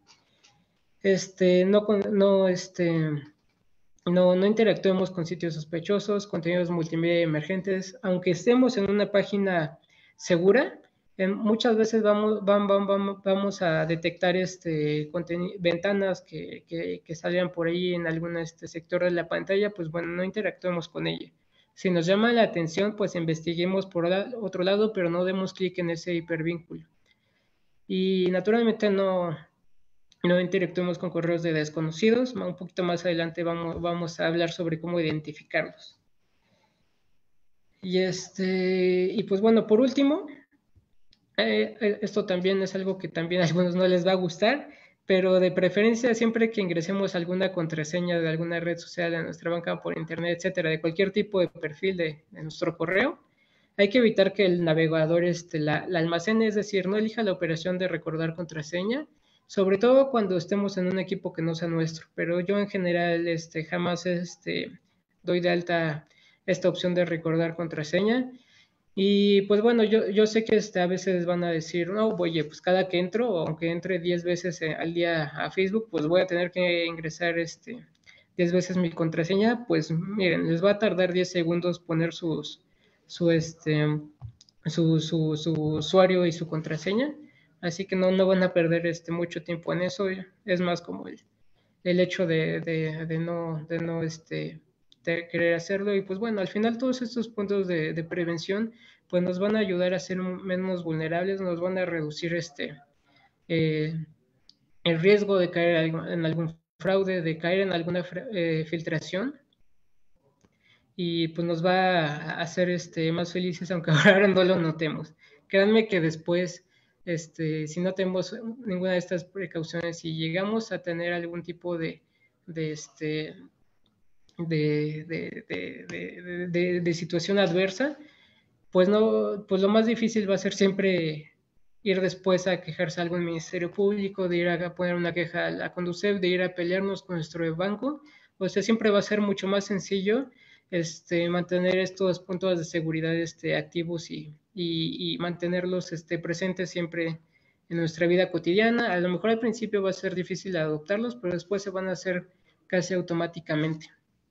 No interactuemos con sitios sospechosos, contenidos multimedia emergentes, aunque estemos en una página segura, muchas veces vamos a detectar ventanas que salgan por ahí en algún sector de la pantalla, pues bueno, no interactuemos con ella. Si nos llama la atención, pues investiguemos por otro lado, pero no demos clic en ese hipervínculo. Y naturalmente no interactuemos con correos de desconocidos. Un poquito más adelante vamos a hablar sobre cómo identificarlos. Y pues bueno, por último, esto también es algo que también a algunos no les va a gustar, pero de preferencia siempre que ingresemos alguna contraseña de alguna red social, de nuestra banca por internet, etcétera, de cualquier tipo de perfil de nuestro correo, hay que evitar que el navegador la almacene, es decir, no elija la operación de recordar contraseña, sobre todo cuando estemos en un equipo que no sea nuestro, pero yo en general jamás doy de alta esta opción de recordar contraseña. Y pues bueno, yo sé que a veces van a decir, no, oye, pues cada que entro, o aunque entre 10 veces al día a Facebook, pues voy a tener que ingresar 10 veces mi contraseña. Pues miren, les va a tardar 10 segundos poner su usuario y su contraseña, así que no van a perder mucho tiempo en eso. Es más como el hecho de no de querer hacerlo. Y pues bueno, al final todos estos puntos de prevención pues nos van a ayudar a ser menos vulnerables, nos van a reducir el riesgo de caer en algún fraude, de caer en alguna filtración, y pues nos va a hacer más felices, aunque ahora no lo notemos. Créanme que después, si no tenemos ninguna de estas precauciones y llegamos a tener algún tipo de situación adversa, pues lo más difícil va a ser siempre ir después a quejarse a algún ministerio público, de ir a poner una queja a la Conducef, de ir a pelearnos con nuestro banco. O sea, siempre va a ser mucho más sencillo mantener estos puntos de seguridad activos y mantenerlos presentes siempre en nuestra vida cotidiana. A lo mejor al principio va a ser difícil adoptarlos, pero después se van a hacer casi automáticamente.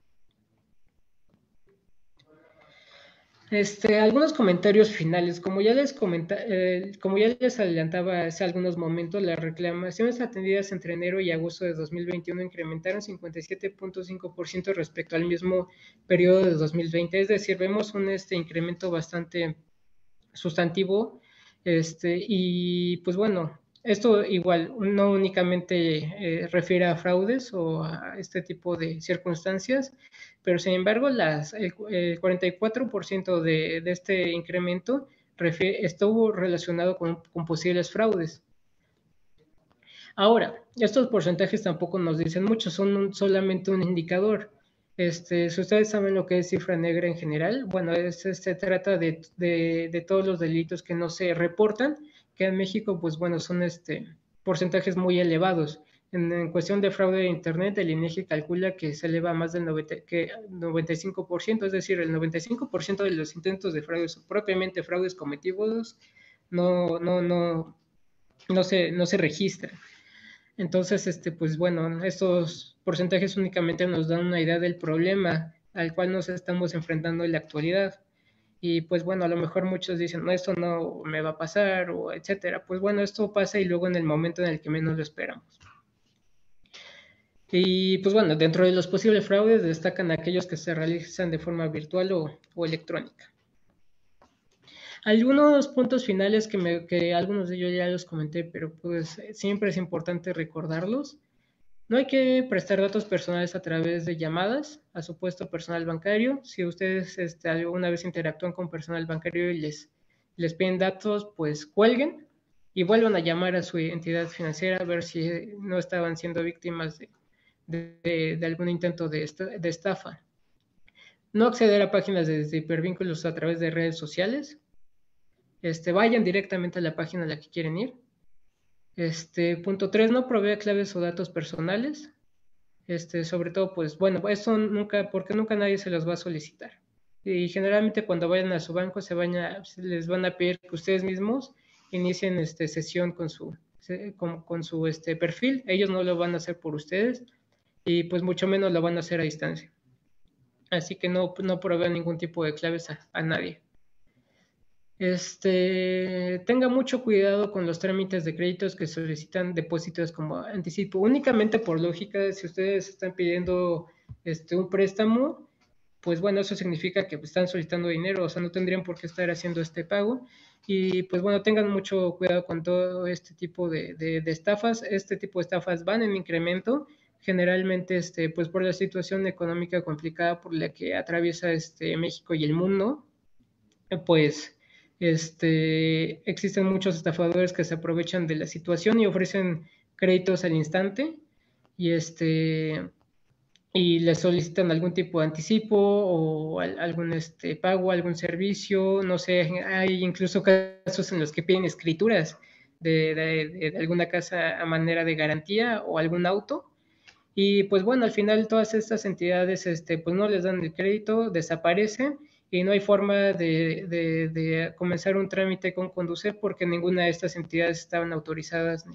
Algunos comentarios finales. Como ya les adelantaba hace algunos momentos, las reclamaciones atendidas entre enero y agosto de 2021 incrementaron 57.5% respecto al mismo periodo de 2020. Es decir, vemos un incremento bastante sustantivo. Y pues bueno, esto igual no únicamente refiere a fraudes o a este tipo de circunstancias, pero sin embargo el 44% de este incremento estuvo relacionado con posibles fraudes. Ahora, estos porcentajes tampoco nos dicen mucho, son solamente un indicador. Si ustedes saben lo que es cifra negra en general, bueno, se trata de todos los delitos que no se reportan, que en México, pues bueno, son porcentajes muy elevados. En cuestión de fraude de Internet, el INEGI calcula que se eleva a más del 95%, es decir, el 95% de los intentos de fraudes, propiamente fraudes cometidos, no se registran. Entonces, pues bueno, estos porcentajes únicamente nos dan una idea del problema al cual nos estamos enfrentando en la actualidad. Y pues bueno, a lo mejor muchos dicen, no, esto no me va a pasar, o etcétera. Pues bueno, esto pasa y luego en el momento en el que menos lo esperamos. Y pues bueno, dentro de los posibles fraudes destacan aquellos que se realizan de forma virtual o electrónica. Algunos puntos finales que algunos de ellos ya los comenté, pero pues siempre es importante recordarlos. No hay que prestar datos personales a través de llamadas a supuesto personal bancario. Si ustedes alguna vez interactúan con personal bancario y les piden datos, pues cuelguen y vuelvan a llamar a su entidad financiera a ver si no estaban siendo víctimas de algún intento de estafa. No acceder a páginas de hipervínculos a través de redes sociales. Vayan directamente a la página a la que quieren ir. Punto 3, no provea claves o datos personales. Sobre todo, pues bueno, eso nunca, porque nunca nadie se los va a solicitar. Y generalmente cuando vayan a su banco les van a pedir que ustedes mismos inicien sesión con su perfil. Ellos no lo van a hacer por ustedes y pues mucho menos lo van a hacer a distancia. Así que no provean ningún tipo de claves a nadie. Tenga mucho cuidado con los trámites de créditos que solicitan depósitos como anticipo. Únicamente por lógica, si ustedes están pidiendo un préstamo, pues bueno, eso significa que están solicitando dinero, o sea, no tendrían por qué estar haciendo este pago. Y pues bueno, tengan mucho cuidado con todo este tipo de estafas. Este tipo de estafas van en incremento, generalmente pues por la situación económica complicada por la que atraviesa México y el mundo, pues existen muchos estafadores que se aprovechan de la situación y ofrecen créditos al instante y y les solicitan algún tipo de anticipo o algún pago, algún servicio, no sé, hay incluso casos en los que piden escrituras de alguna casa a manera de garantía o algún auto. Y pues bueno, al final todas estas entidades pues no les dan el crédito, desaparecen y no hay forma de comenzar un trámite con Conducef porque ninguna de estas entidades estaban autorizadas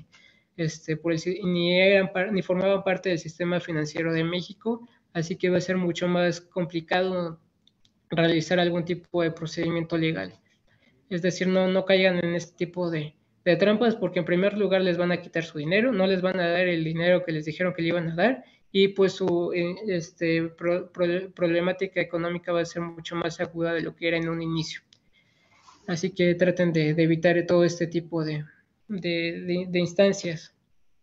ni formaban parte del sistema financiero de México, así que va a ser mucho más complicado realizar algún tipo de procedimiento legal. Es decir, no caigan en este tipo de trampas porque en primer lugar les van a quitar su dinero, no les van a dar el dinero que les dijeron que le iban a dar y pues su problemática económica va a ser mucho más aguda de lo que era en un inicio. Así que traten de evitar todo este tipo de instancias.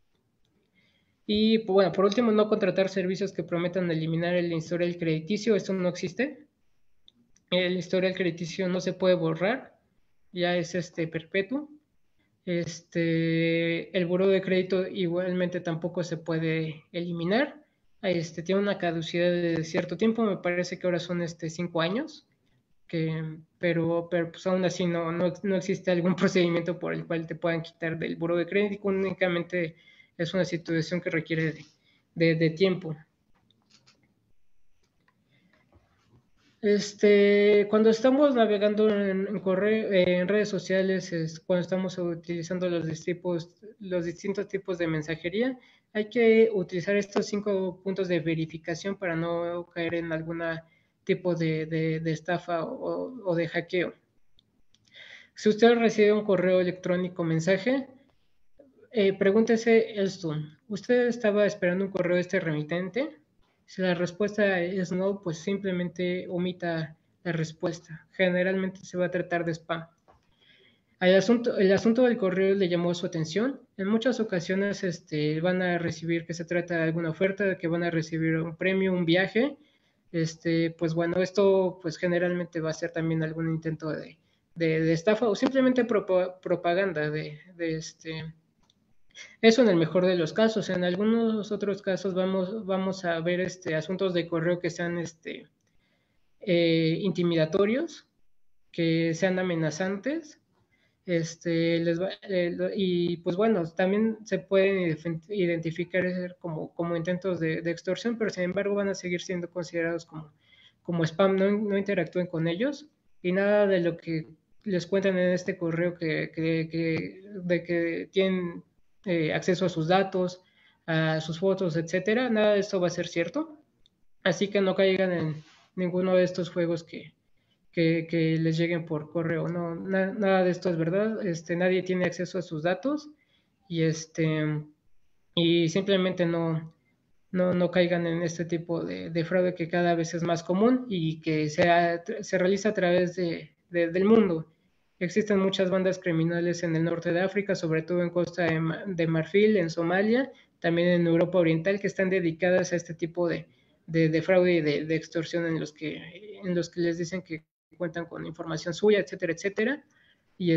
Y bueno, por último, no contratar servicios que prometan eliminar el historial crediticio, esto no existe. El historial crediticio no se puede borrar, ya es perpetuo. El buró de crédito igualmente tampoco se puede eliminar. Tiene una caducidad de cierto tiempo, me parece que ahora son 5 años, pero pues aún así no existe algún procedimiento por el cual te puedan quitar del buró de crédito, únicamente es una situación que requiere de tiempo. Cuando estamos navegando en correo, en redes sociales, cuando estamos utilizando los distintos tipos de mensajería, hay que utilizar estos 5 puntos de verificación para no caer en algún tipo de estafa o de hackeo. Si usted recibe un correo electrónico mensaje, pregúntese esto: ¿usted estaba esperando un correo de este remitente? Si la respuesta es no, pues simplemente omita la respuesta. Generalmente se va a tratar de spam. El asunto del correo le llamó su atención. En muchas ocasiones van a recibir que se trata de alguna oferta, que van a recibir un premio, un viaje. Pues bueno, esto pues generalmente va a ser también algún intento de estafa o simplemente propaganda eso en el mejor de los casos. En algunos otros casos vamos a ver asuntos de correo que sean intimidatorios, que sean amenazantes. Y pues bueno, también se pueden identificar como intentos de extorsión, pero sin embargo van a seguir siendo considerados como spam. No interactúen con ellos y nada de lo que les cuentan en este correo de que tienen acceso a sus datos, a sus fotos, etcétera, nada de esto va a ser cierto. Así que no caigan en ninguno de estos juegos que les lleguen por correo. No, nada de esto es verdad. Nadie tiene acceso a sus datos y y simplemente no no caigan en este tipo de fraude que cada vez es más común y que se realiza a través del mundo. Existen muchas bandas criminales en el norte de África, sobre todo en Costa de Marfil, en Somalia, también en Europa Oriental, que están dedicadas a este tipo de fraude y de extorsión en los que les dicen que cuentan con información suya, etcétera, etcétera. Y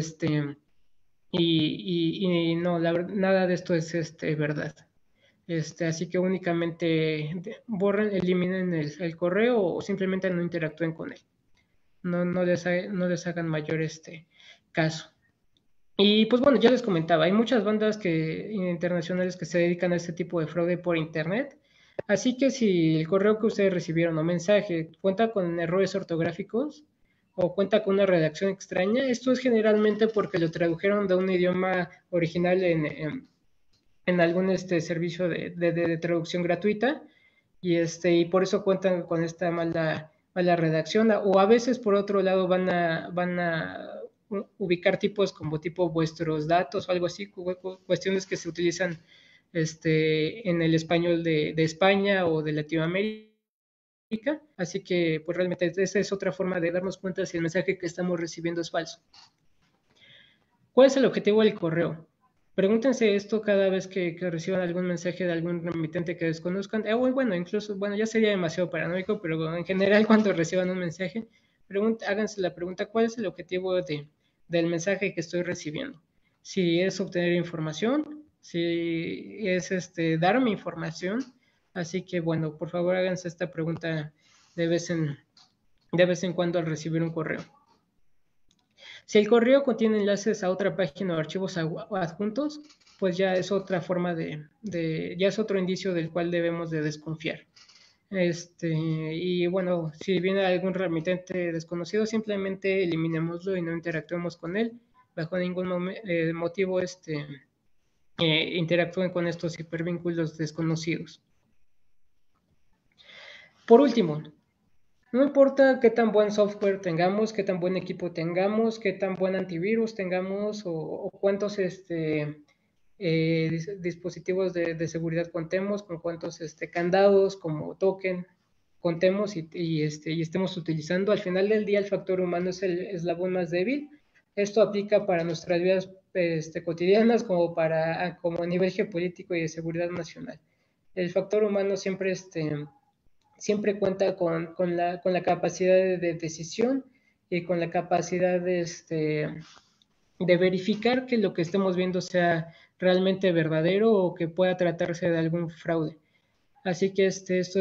y no, nada de esto es verdad. Así que únicamente borren, eliminen el correo o simplemente no interactúen con él. No les hagan mayor caso. Y pues bueno, ya les comentaba, hay muchas bandas internacionales que se dedican a este tipo de fraude por internet. Así que si el correo que ustedes recibieron o mensaje cuenta con errores ortográficos o cuenta con una redacción extraña, esto es generalmente porque lo tradujeron de un idioma original en algún servicio de traducción gratuita y por eso cuentan con esta mala redacción, o a veces por otro lado van a ubicar tipos como tipo vuestros datos o algo así, cuestiones que se utilizan en el español de España o de Latinoamérica. Así que pues realmente esa es otra forma de darnos cuenta si el mensaje que estamos recibiendo es falso. ¿Cuál es el objetivo del correo? Pregúntense esto cada vez que reciban algún mensaje de algún remitente que desconozcan. Bueno, incluso, bueno, ya sería demasiado paranoico, pero en general cuando reciban un mensaje, háganse la pregunta, ¿cuál es el objetivo del mensaje que estoy recibiendo? Si es obtener información, si es darme información. Así que, bueno, por favor háganse esta pregunta de vez en cuando al recibir un correo. Si el correo contiene enlaces a otra página o archivos adjuntos, pues ya es otra forma ya es otro indicio del cual debemos de desconfiar. Y bueno, si viene algún remitente desconocido, simplemente eliminémoslo y no interactuemos con él. Bajo ningún motivo interactúen con estos hipervínculos desconocidos. Por último, no importa qué tan buen software tengamos, qué tan buen equipo tengamos, qué tan buen antivirus tengamos o cuántos dispositivos de seguridad contemos, con cuántos candados como token contemos y estemos utilizando. Al final del día el factor humano es el eslabón más débil. Esto aplica para nuestras vidas cotidianas como a nivel geopolítico y de seguridad nacional. El factor humano siempre cuenta con la capacidad de decisión y con la capacidad de verificar que lo que estemos viendo sea realmente verdadero o que pueda tratarse de algún fraude. Así que esto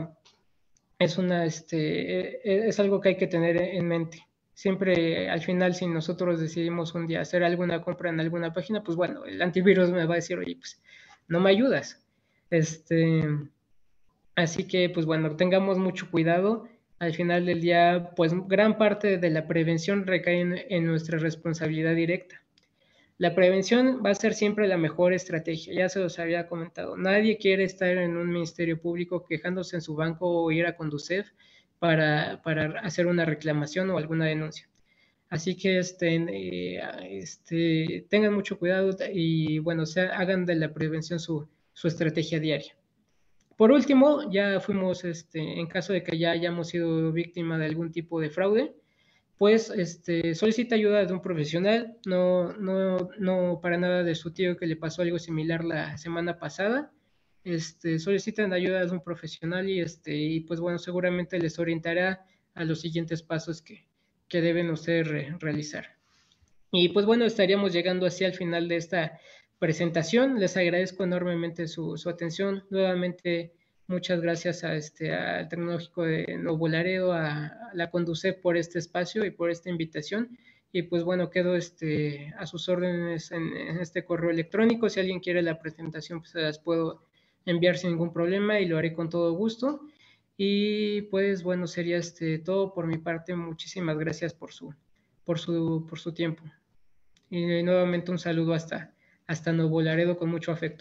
es algo que hay que tener en mente. Siempre al final, si nosotros decidimos un día hacer alguna compra en alguna página, pues bueno, el antivirus me va a decir, oye, pues no me ayudas. Así que, pues bueno, tengamos mucho cuidado. Al final del día, pues gran parte de la prevención recae en nuestra responsabilidad directa. La prevención va a ser siempre la mejor estrategia, ya se los había comentado. Nadie quiere estar en un ministerio público quejándose en su banco o ir a Conducef para hacer una reclamación o alguna denuncia. Así que tengan mucho cuidado y bueno, hagan de la prevención su estrategia diaria. Por último, ya fuimos, en caso de que ya hayamos sido víctima de algún tipo de fraude, pues solicita ayuda de un profesional, no para nada de su tío que le pasó algo similar la semana pasada. Solicitan ayuda de un profesional y pues bueno, seguramente les orientará a los siguientes pasos que deben ustedes realizar. Y pues bueno, estaríamos llegando así al final de esta presentación. Les agradezco enormemente su atención. Nuevamente, muchas gracias al Tecnológico de Nuevo Laredo, a la Conducef por este espacio y por esta invitación. Y pues bueno, quedo a sus órdenes en este correo electrónico. Si alguien quiere la presentación, pues se las puedo enviar sin ningún problema y lo haré con todo gusto. Y pues bueno, sería todo por mi parte. Muchísimas gracias por su tiempo. Y nuevamente un saludo hasta Nuevo Laredo con mucho afecto.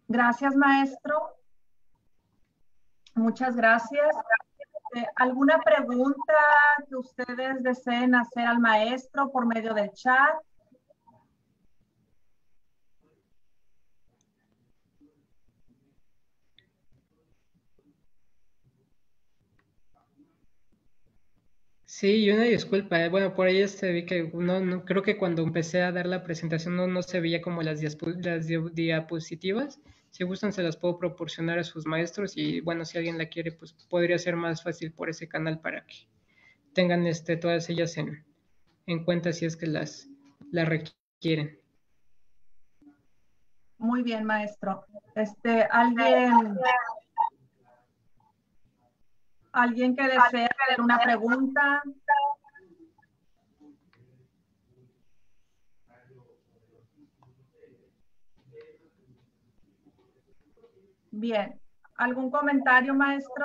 Gracias, maestro. Muchas gracias. ¿Alguna pregunta que ustedes deseen hacer al maestro por medio del chat? Sí, y una disculpa, bueno, por ahí vi que creo que cuando empecé a dar la presentación no se veía como las diapositivas. Si gustan, se las puedo proporcionar a sus maestros y bueno, si alguien la quiere, pues podría ser más fácil por ese canal para que tengan todas ellas en cuenta si es que las requieren. Muy bien, maestro. ¿Alguien que desea hacer una pregunta? Bien. ¿Algún comentario, maestro?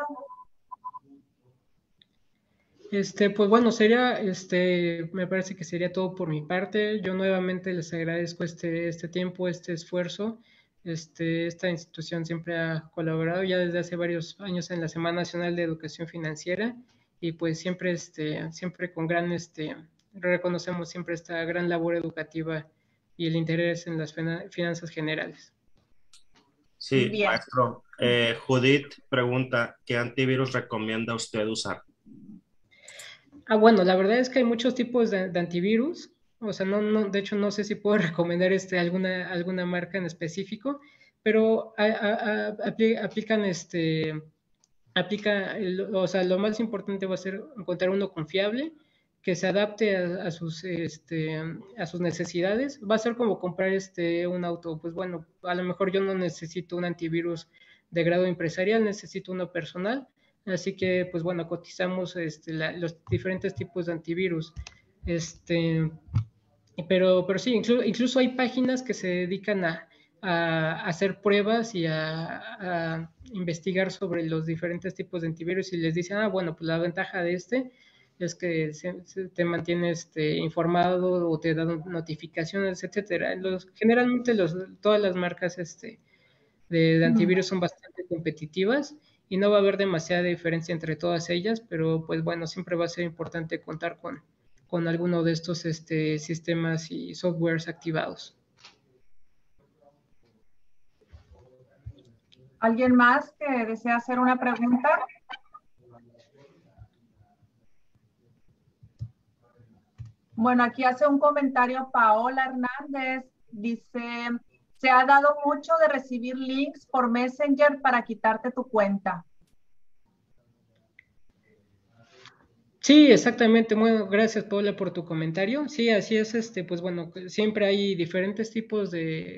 Pues bueno, me parece que sería todo por mi parte. Yo nuevamente les agradezco este tiempo, este esfuerzo. Esta institución siempre ha colaborado ya desde hace varios años en la Semana Nacional de Educación Financiera y pues siempre con reconocemos siempre esta gran labor educativa y el interés en las finanzas generales. Sí, Bien. maestro. Judith pregunta, ¿qué antivirus recomienda usted usar? Bueno, la verdad es que hay muchos tipos de antivirus. O sea, de hecho no sé si puedo recomendar alguna marca en específico, pero o sea, lo más importante va a ser encontrar uno confiable que se adapte a sus necesidades. Va a ser como comprar un auto. Pues bueno, a lo mejor yo no necesito un antivirus de grado empresarial, necesito uno personal. Así que, pues bueno, cotizamos los diferentes tipos de antivirus. Pero sí, incluso hay páginas que se dedican a hacer pruebas y a investigar sobre los diferentes tipos de antivirus y les dicen, bueno, pues la ventaja de es que te mantiene informado o te da notificaciones, etcétera. Generalmente todas las marcas de antivirus son bastante competitivas y no va a haber demasiada diferencia entre todas ellas, pero pues bueno, siempre va a ser importante contar con alguno de estos sistemas y softwares activados. ¿Alguien más que desea hacer una pregunta? Bueno, aquí hace un comentario Paola Hernández. Dice, se ha dado mucho de recibir links por Messenger para quitarte tu cuenta. Sí, exactamente. Bueno, gracias Paula por tu comentario. Sí, así es. Pues bueno, siempre hay diferentes tipos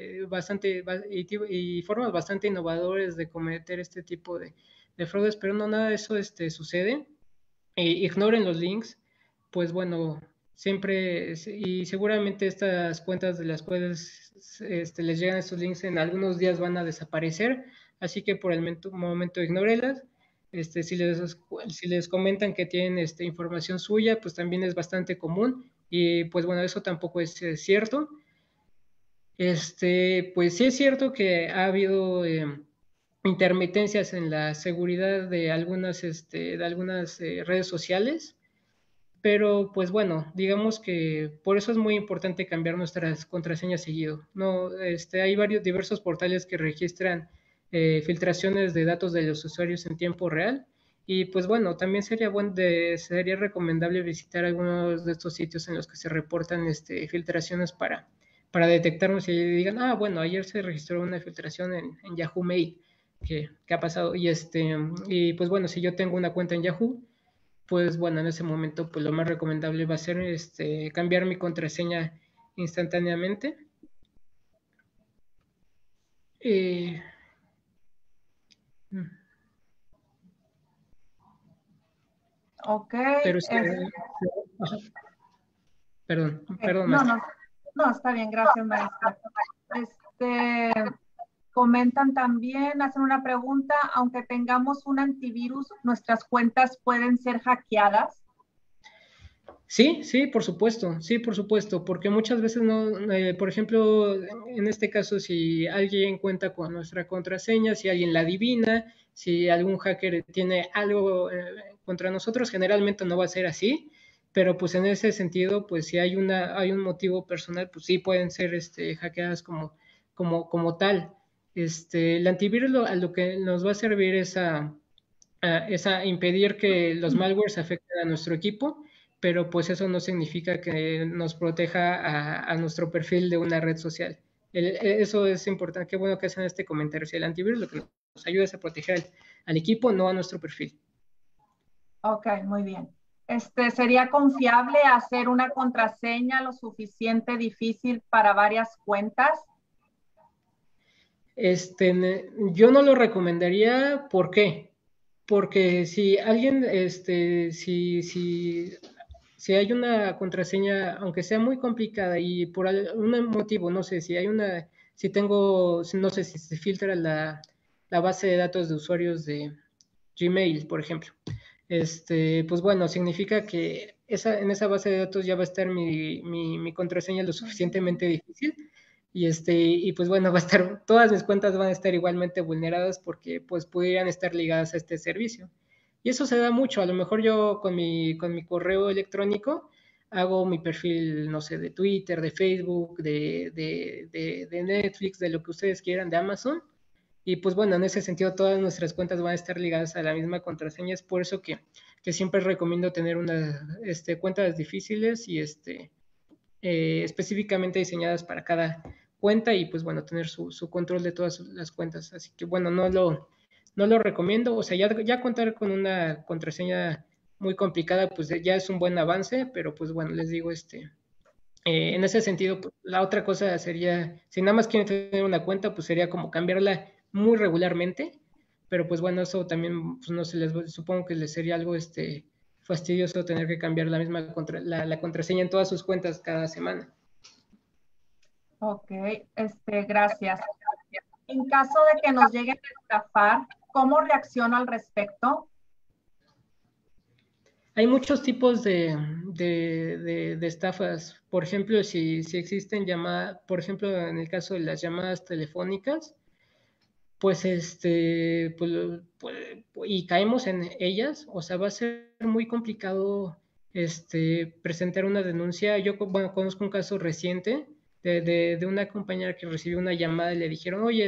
y formas bastante innovadoras de cometer este tipo de fraudes, pero no nada de eso sucede. Ignoren los links. Pues bueno, siempre y seguramente estas cuentas de las cuales les llegan estos links en algunos días van a desaparecer, así que por el momento ignórelas. Si les comentan que tienen información suya, pues también es bastante común y pues bueno, eso tampoco es cierto. Pues sí es cierto que ha habido intermitencias en la seguridad de algunas redes sociales, pero pues bueno, digamos que por eso es muy importante cambiar nuestras contraseñas seguido. No, hay diversos portales que registran filtraciones de datos de los usuarios en tiempo real. Y pues bueno, también sería recomendable visitar algunos de estos sitios en los que se reportan filtraciones para detectarnos y digan, bueno, ayer se registró una filtración en Yahoo Mail que ha pasado. Y pues bueno, si yo tengo una cuenta en Yahoo, pues bueno, en ese momento pues lo más recomendable va a ser cambiar mi contraseña instantáneamente. Ok. Pero sí, perdón, no, está bien, gracias, maestra. Comentan también, hacen una pregunta, aunque tengamos un antivirus, ¿nuestras cuentas pueden ser hackeadas? Sí, por supuesto, porque muchas veces no, por ejemplo, en este caso, si alguien cuenta con nuestra contraseña, si alguien la adivina, si algún hacker tiene algo contra nosotros, generalmente no va a ser así, pero pues en ese sentido, pues si hay un motivo personal, pues sí pueden ser hackeadas como tal. El antivirus a lo que nos va a servir es a impedir que los malwares afecten a nuestro equipo, pero pues eso no significa que nos proteja a nuestro perfil de una red social. Eso es importante, qué bueno que hacen este comentario. Si el antivirus lo que nos ayuda es a proteger al equipo, no a nuestro perfil. Ok, muy bien. ¿Sería confiable hacer una contraseña lo suficiente difícil para varias cuentas? Yo no lo recomendaría, ¿por qué? Porque si alguien, si hay una contraseña, aunque sea muy complicada y por algún motivo, no sé, no sé si se filtra la base de datos de usuarios de Gmail, por ejemplo. Pues bueno, significa que en esa base de datos ya va a estar mi contraseña lo suficientemente difícil y pues bueno, todas mis cuentas van a estar igualmente vulneradas porque pues pudieran estar ligadas a este servicio. Y eso se da mucho, a lo mejor yo con mi correo electrónico hago mi perfil, no sé, de Twitter, de Facebook, de Netflix, de lo que ustedes quieran, de Amazon, y pues bueno, en ese sentido todas nuestras cuentas van a estar ligadas a la misma contraseña. Es por eso que siempre recomiendo tener cuentas difíciles y específicamente diseñadas para cada cuenta y pues bueno, tener su control de todas las cuentas. Así que bueno, no lo recomiendo. O sea, ya contar con una contraseña muy complicada, pues ya es un buen avance, pero pues bueno, les digo, en ese sentido, pues, la otra cosa sería, si nada más quieren tener una cuenta, pues sería como cambiarla muy regularmente, pero pues bueno, eso también, pues no se supongo que les sería algo fastidioso tener que cambiar la contraseña en todas sus cuentas cada semana. Ok, gracias. En caso de que nos lleguen a estafar, ¿cómo reacciono al respecto? Hay muchos tipos de estafas. Por ejemplo, si existen llamadas, por ejemplo, en el caso de las llamadas telefónicas, pues y caemos en ellas, o sea, va a ser muy complicado presentar una denuncia. Yo, bueno, conozco un caso reciente de una compañera que recibió una llamada y le dijeron, oye,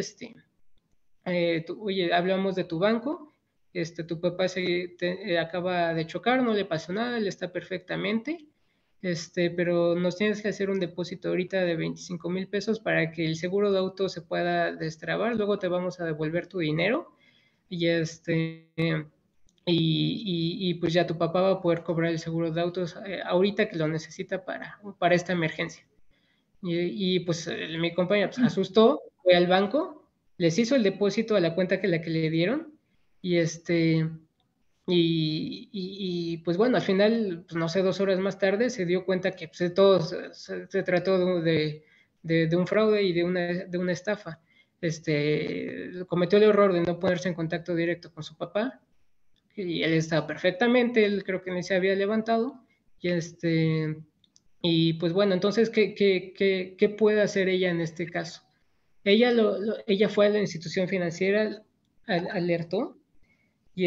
oye, hablamos de tu banco, tu papá acaba de chocar, no le pasó nada, él está perfectamente, pero nos tienes que hacer un depósito ahorita de 25,000 pesos para que el seguro de auto se pueda destrabar, luego te vamos a devolver tu dinero y pues ya tu papá va a poder cobrar el seguro de autos ahorita que lo necesita para esta emergencia. Pues mi compañera pues, asustó, fue al banco, les hizo el depósito a la cuenta que le dieron y pues bueno, al final, pues no sé, 2 horas más tarde se dio cuenta que pues, todo se trató de un fraude y de una estafa. Cometió el error de no ponerse en contacto directo con su papá y él estaba perfectamente, él creo que ni se había levantado y y pues bueno, entonces, ¿qué puede hacer ella en este caso? Ella fue a la institución financiera, alertó y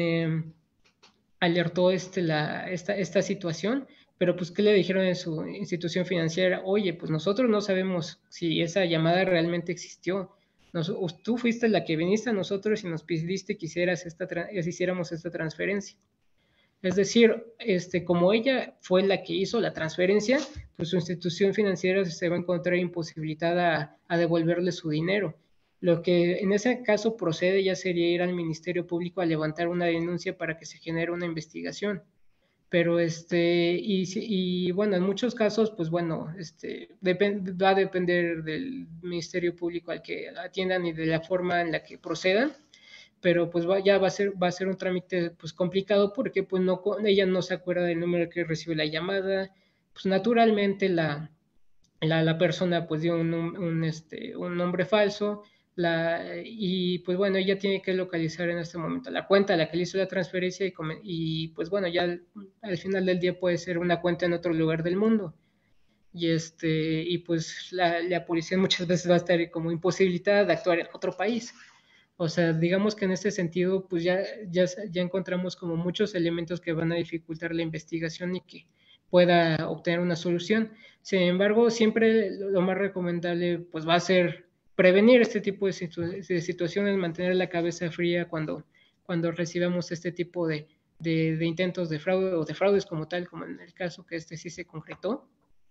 alertó esta situación, pero pues ¿qué le dijeron en su institución financiera? Oye, pues nosotros no sabemos si esa llamada realmente existió. Tú fuiste la que viniste a nosotros y nos pidiste que hiciéramos esta transferencia. Es decir, como ella fue la que hizo la transferencia, pues su institución financiera se va a encontrar imposibilitada a devolverle su dinero. Lo que en ese caso procede ya sería ir al Ministerio Público a levantar una denuncia para que se genere una investigación. Pero y bueno, en muchos casos, pues bueno, va a depender del Ministerio Público al que atiendan y de la forma en la que procedan, pero pues ya va a ser un trámite pues complicado porque pues ella no se acuerda del número que recibe la llamada, pues naturalmente la persona pues dio un nombre falso, y pues bueno, ella tiene que localizar en este momento la cuenta a la que le hizo la transferencia y pues bueno, ya al final del día puede ser una cuenta en otro lugar del mundo. Y pues la policía muchas veces va a estar como imposibilitada de actuar en otro país. O sea, digamos que en este sentido, pues ya encontramos como muchos elementos que van a dificultar la investigación y que pueda obtener una solución. Sin embargo, siempre lo más recomendable pues va a ser prevenir este tipo de situaciones, mantener la cabeza fría cuando recibamos este tipo de intentos de fraude o de fraudes como tal, como en el caso que sí se concretó.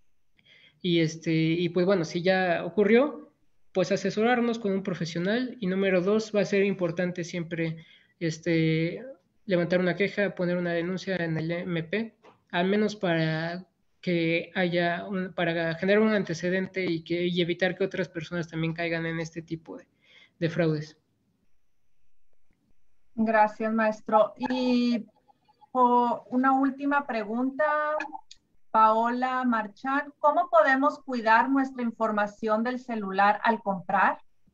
Y pues bueno, si ya ocurrió, pues asesorarnos con un profesional. Y número dos, va a ser importante siempre levantar una queja, poner una denuncia en el MP, al menos para que para generar un antecedente y evitar que otras personas también caigan en este tipo de fraudes. Gracias, maestro. Y una última pregunta, Paola Marchán, ¿cómo podemos cuidar nuestra información del celular al comprar?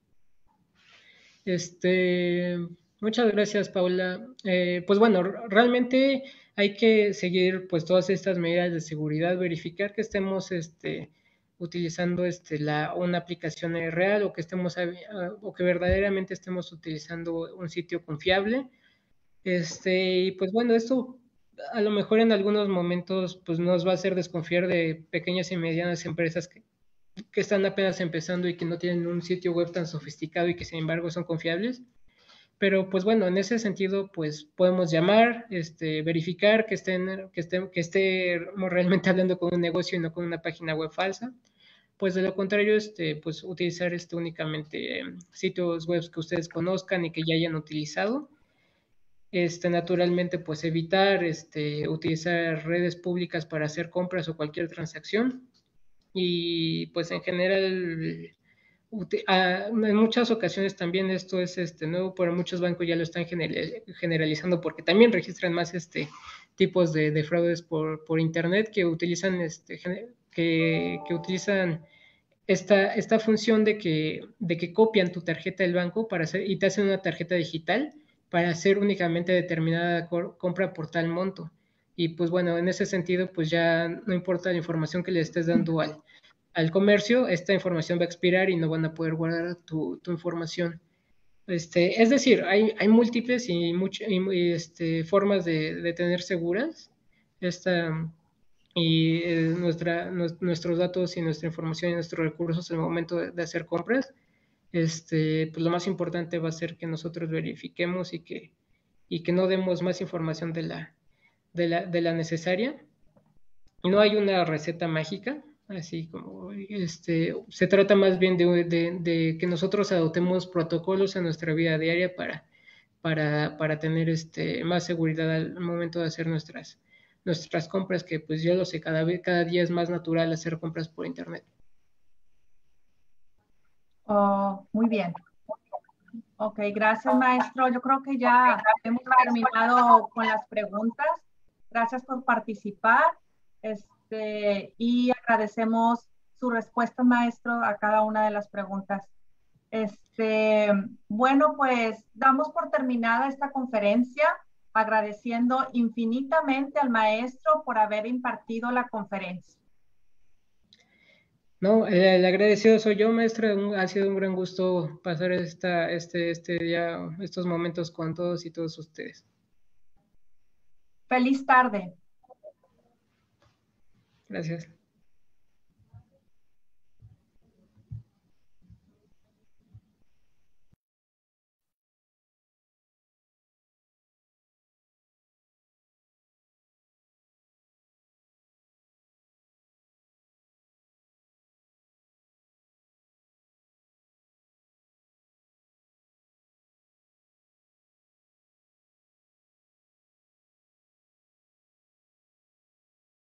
Muchas gracias, Paula. Pues bueno, realmente hay que seguir pues todas estas medidas de seguridad, verificar que estemos utilizando una aplicación real o o que verdaderamente estemos utilizando un sitio confiable. Y pues bueno, esto a lo mejor en algunos momentos pues nos va a hacer desconfiar de pequeñas y medianas empresas que están apenas empezando y que no tienen un sitio web tan sofisticado y que sin embargo son confiables. Pero pues bueno, en ese sentido, pues podemos llamar, verificar que estemos realmente hablando con un negocio y no con una página web falsa. Pues de lo contrario, pues utilizar únicamente sitios web que ustedes conozcan y que ya hayan utilizado. Naturalmente, pues evitar utilizar redes públicas para hacer compras o cualquier transacción. Y pues en general en muchas ocasiones también esto es nuevo, pero muchos bancos ya lo están generalizando porque también registran más tipos de fraudes por internet que utilizan que utilizan esta función de que copian tu tarjeta del banco y te hacen una tarjeta digital para hacer únicamente determinada compra por tal monto. Y pues bueno, en ese sentido, pues ya no importa la información que le estés dando al comercio, esta información va a expirar y no van a poder guardar tu información. Es decir, hay múltiples formas de tener seguras nuestros datos y nuestra información y nuestros recursos en el momento de hacer compras. Pues lo más importante va a ser que nosotros verifiquemos y que no demos más información de la necesaria. No hay una receta mágica, así como se trata más bien de que nosotros adoptemos protocolos en nuestra vida diaria para tener más seguridad al momento de hacer nuestras compras, que pues yo lo sé, cada día es más natural hacer compras por internet. Oh, muy bien. Ok, gracias, maestro. Yo creo que ya hemos terminado con las preguntas. Gracias por participar. Y agradecemos su respuesta, maestro, a cada una de las preguntas. Bueno, pues damos por terminada esta conferencia, agradeciendo infinitamente al maestro por haber impartido la conferencia. No, el agradecido soy yo, maestra. Ha sido un gran gusto pasar este día, estos momentos con todos y todos ustedes. Feliz tarde. Gracias.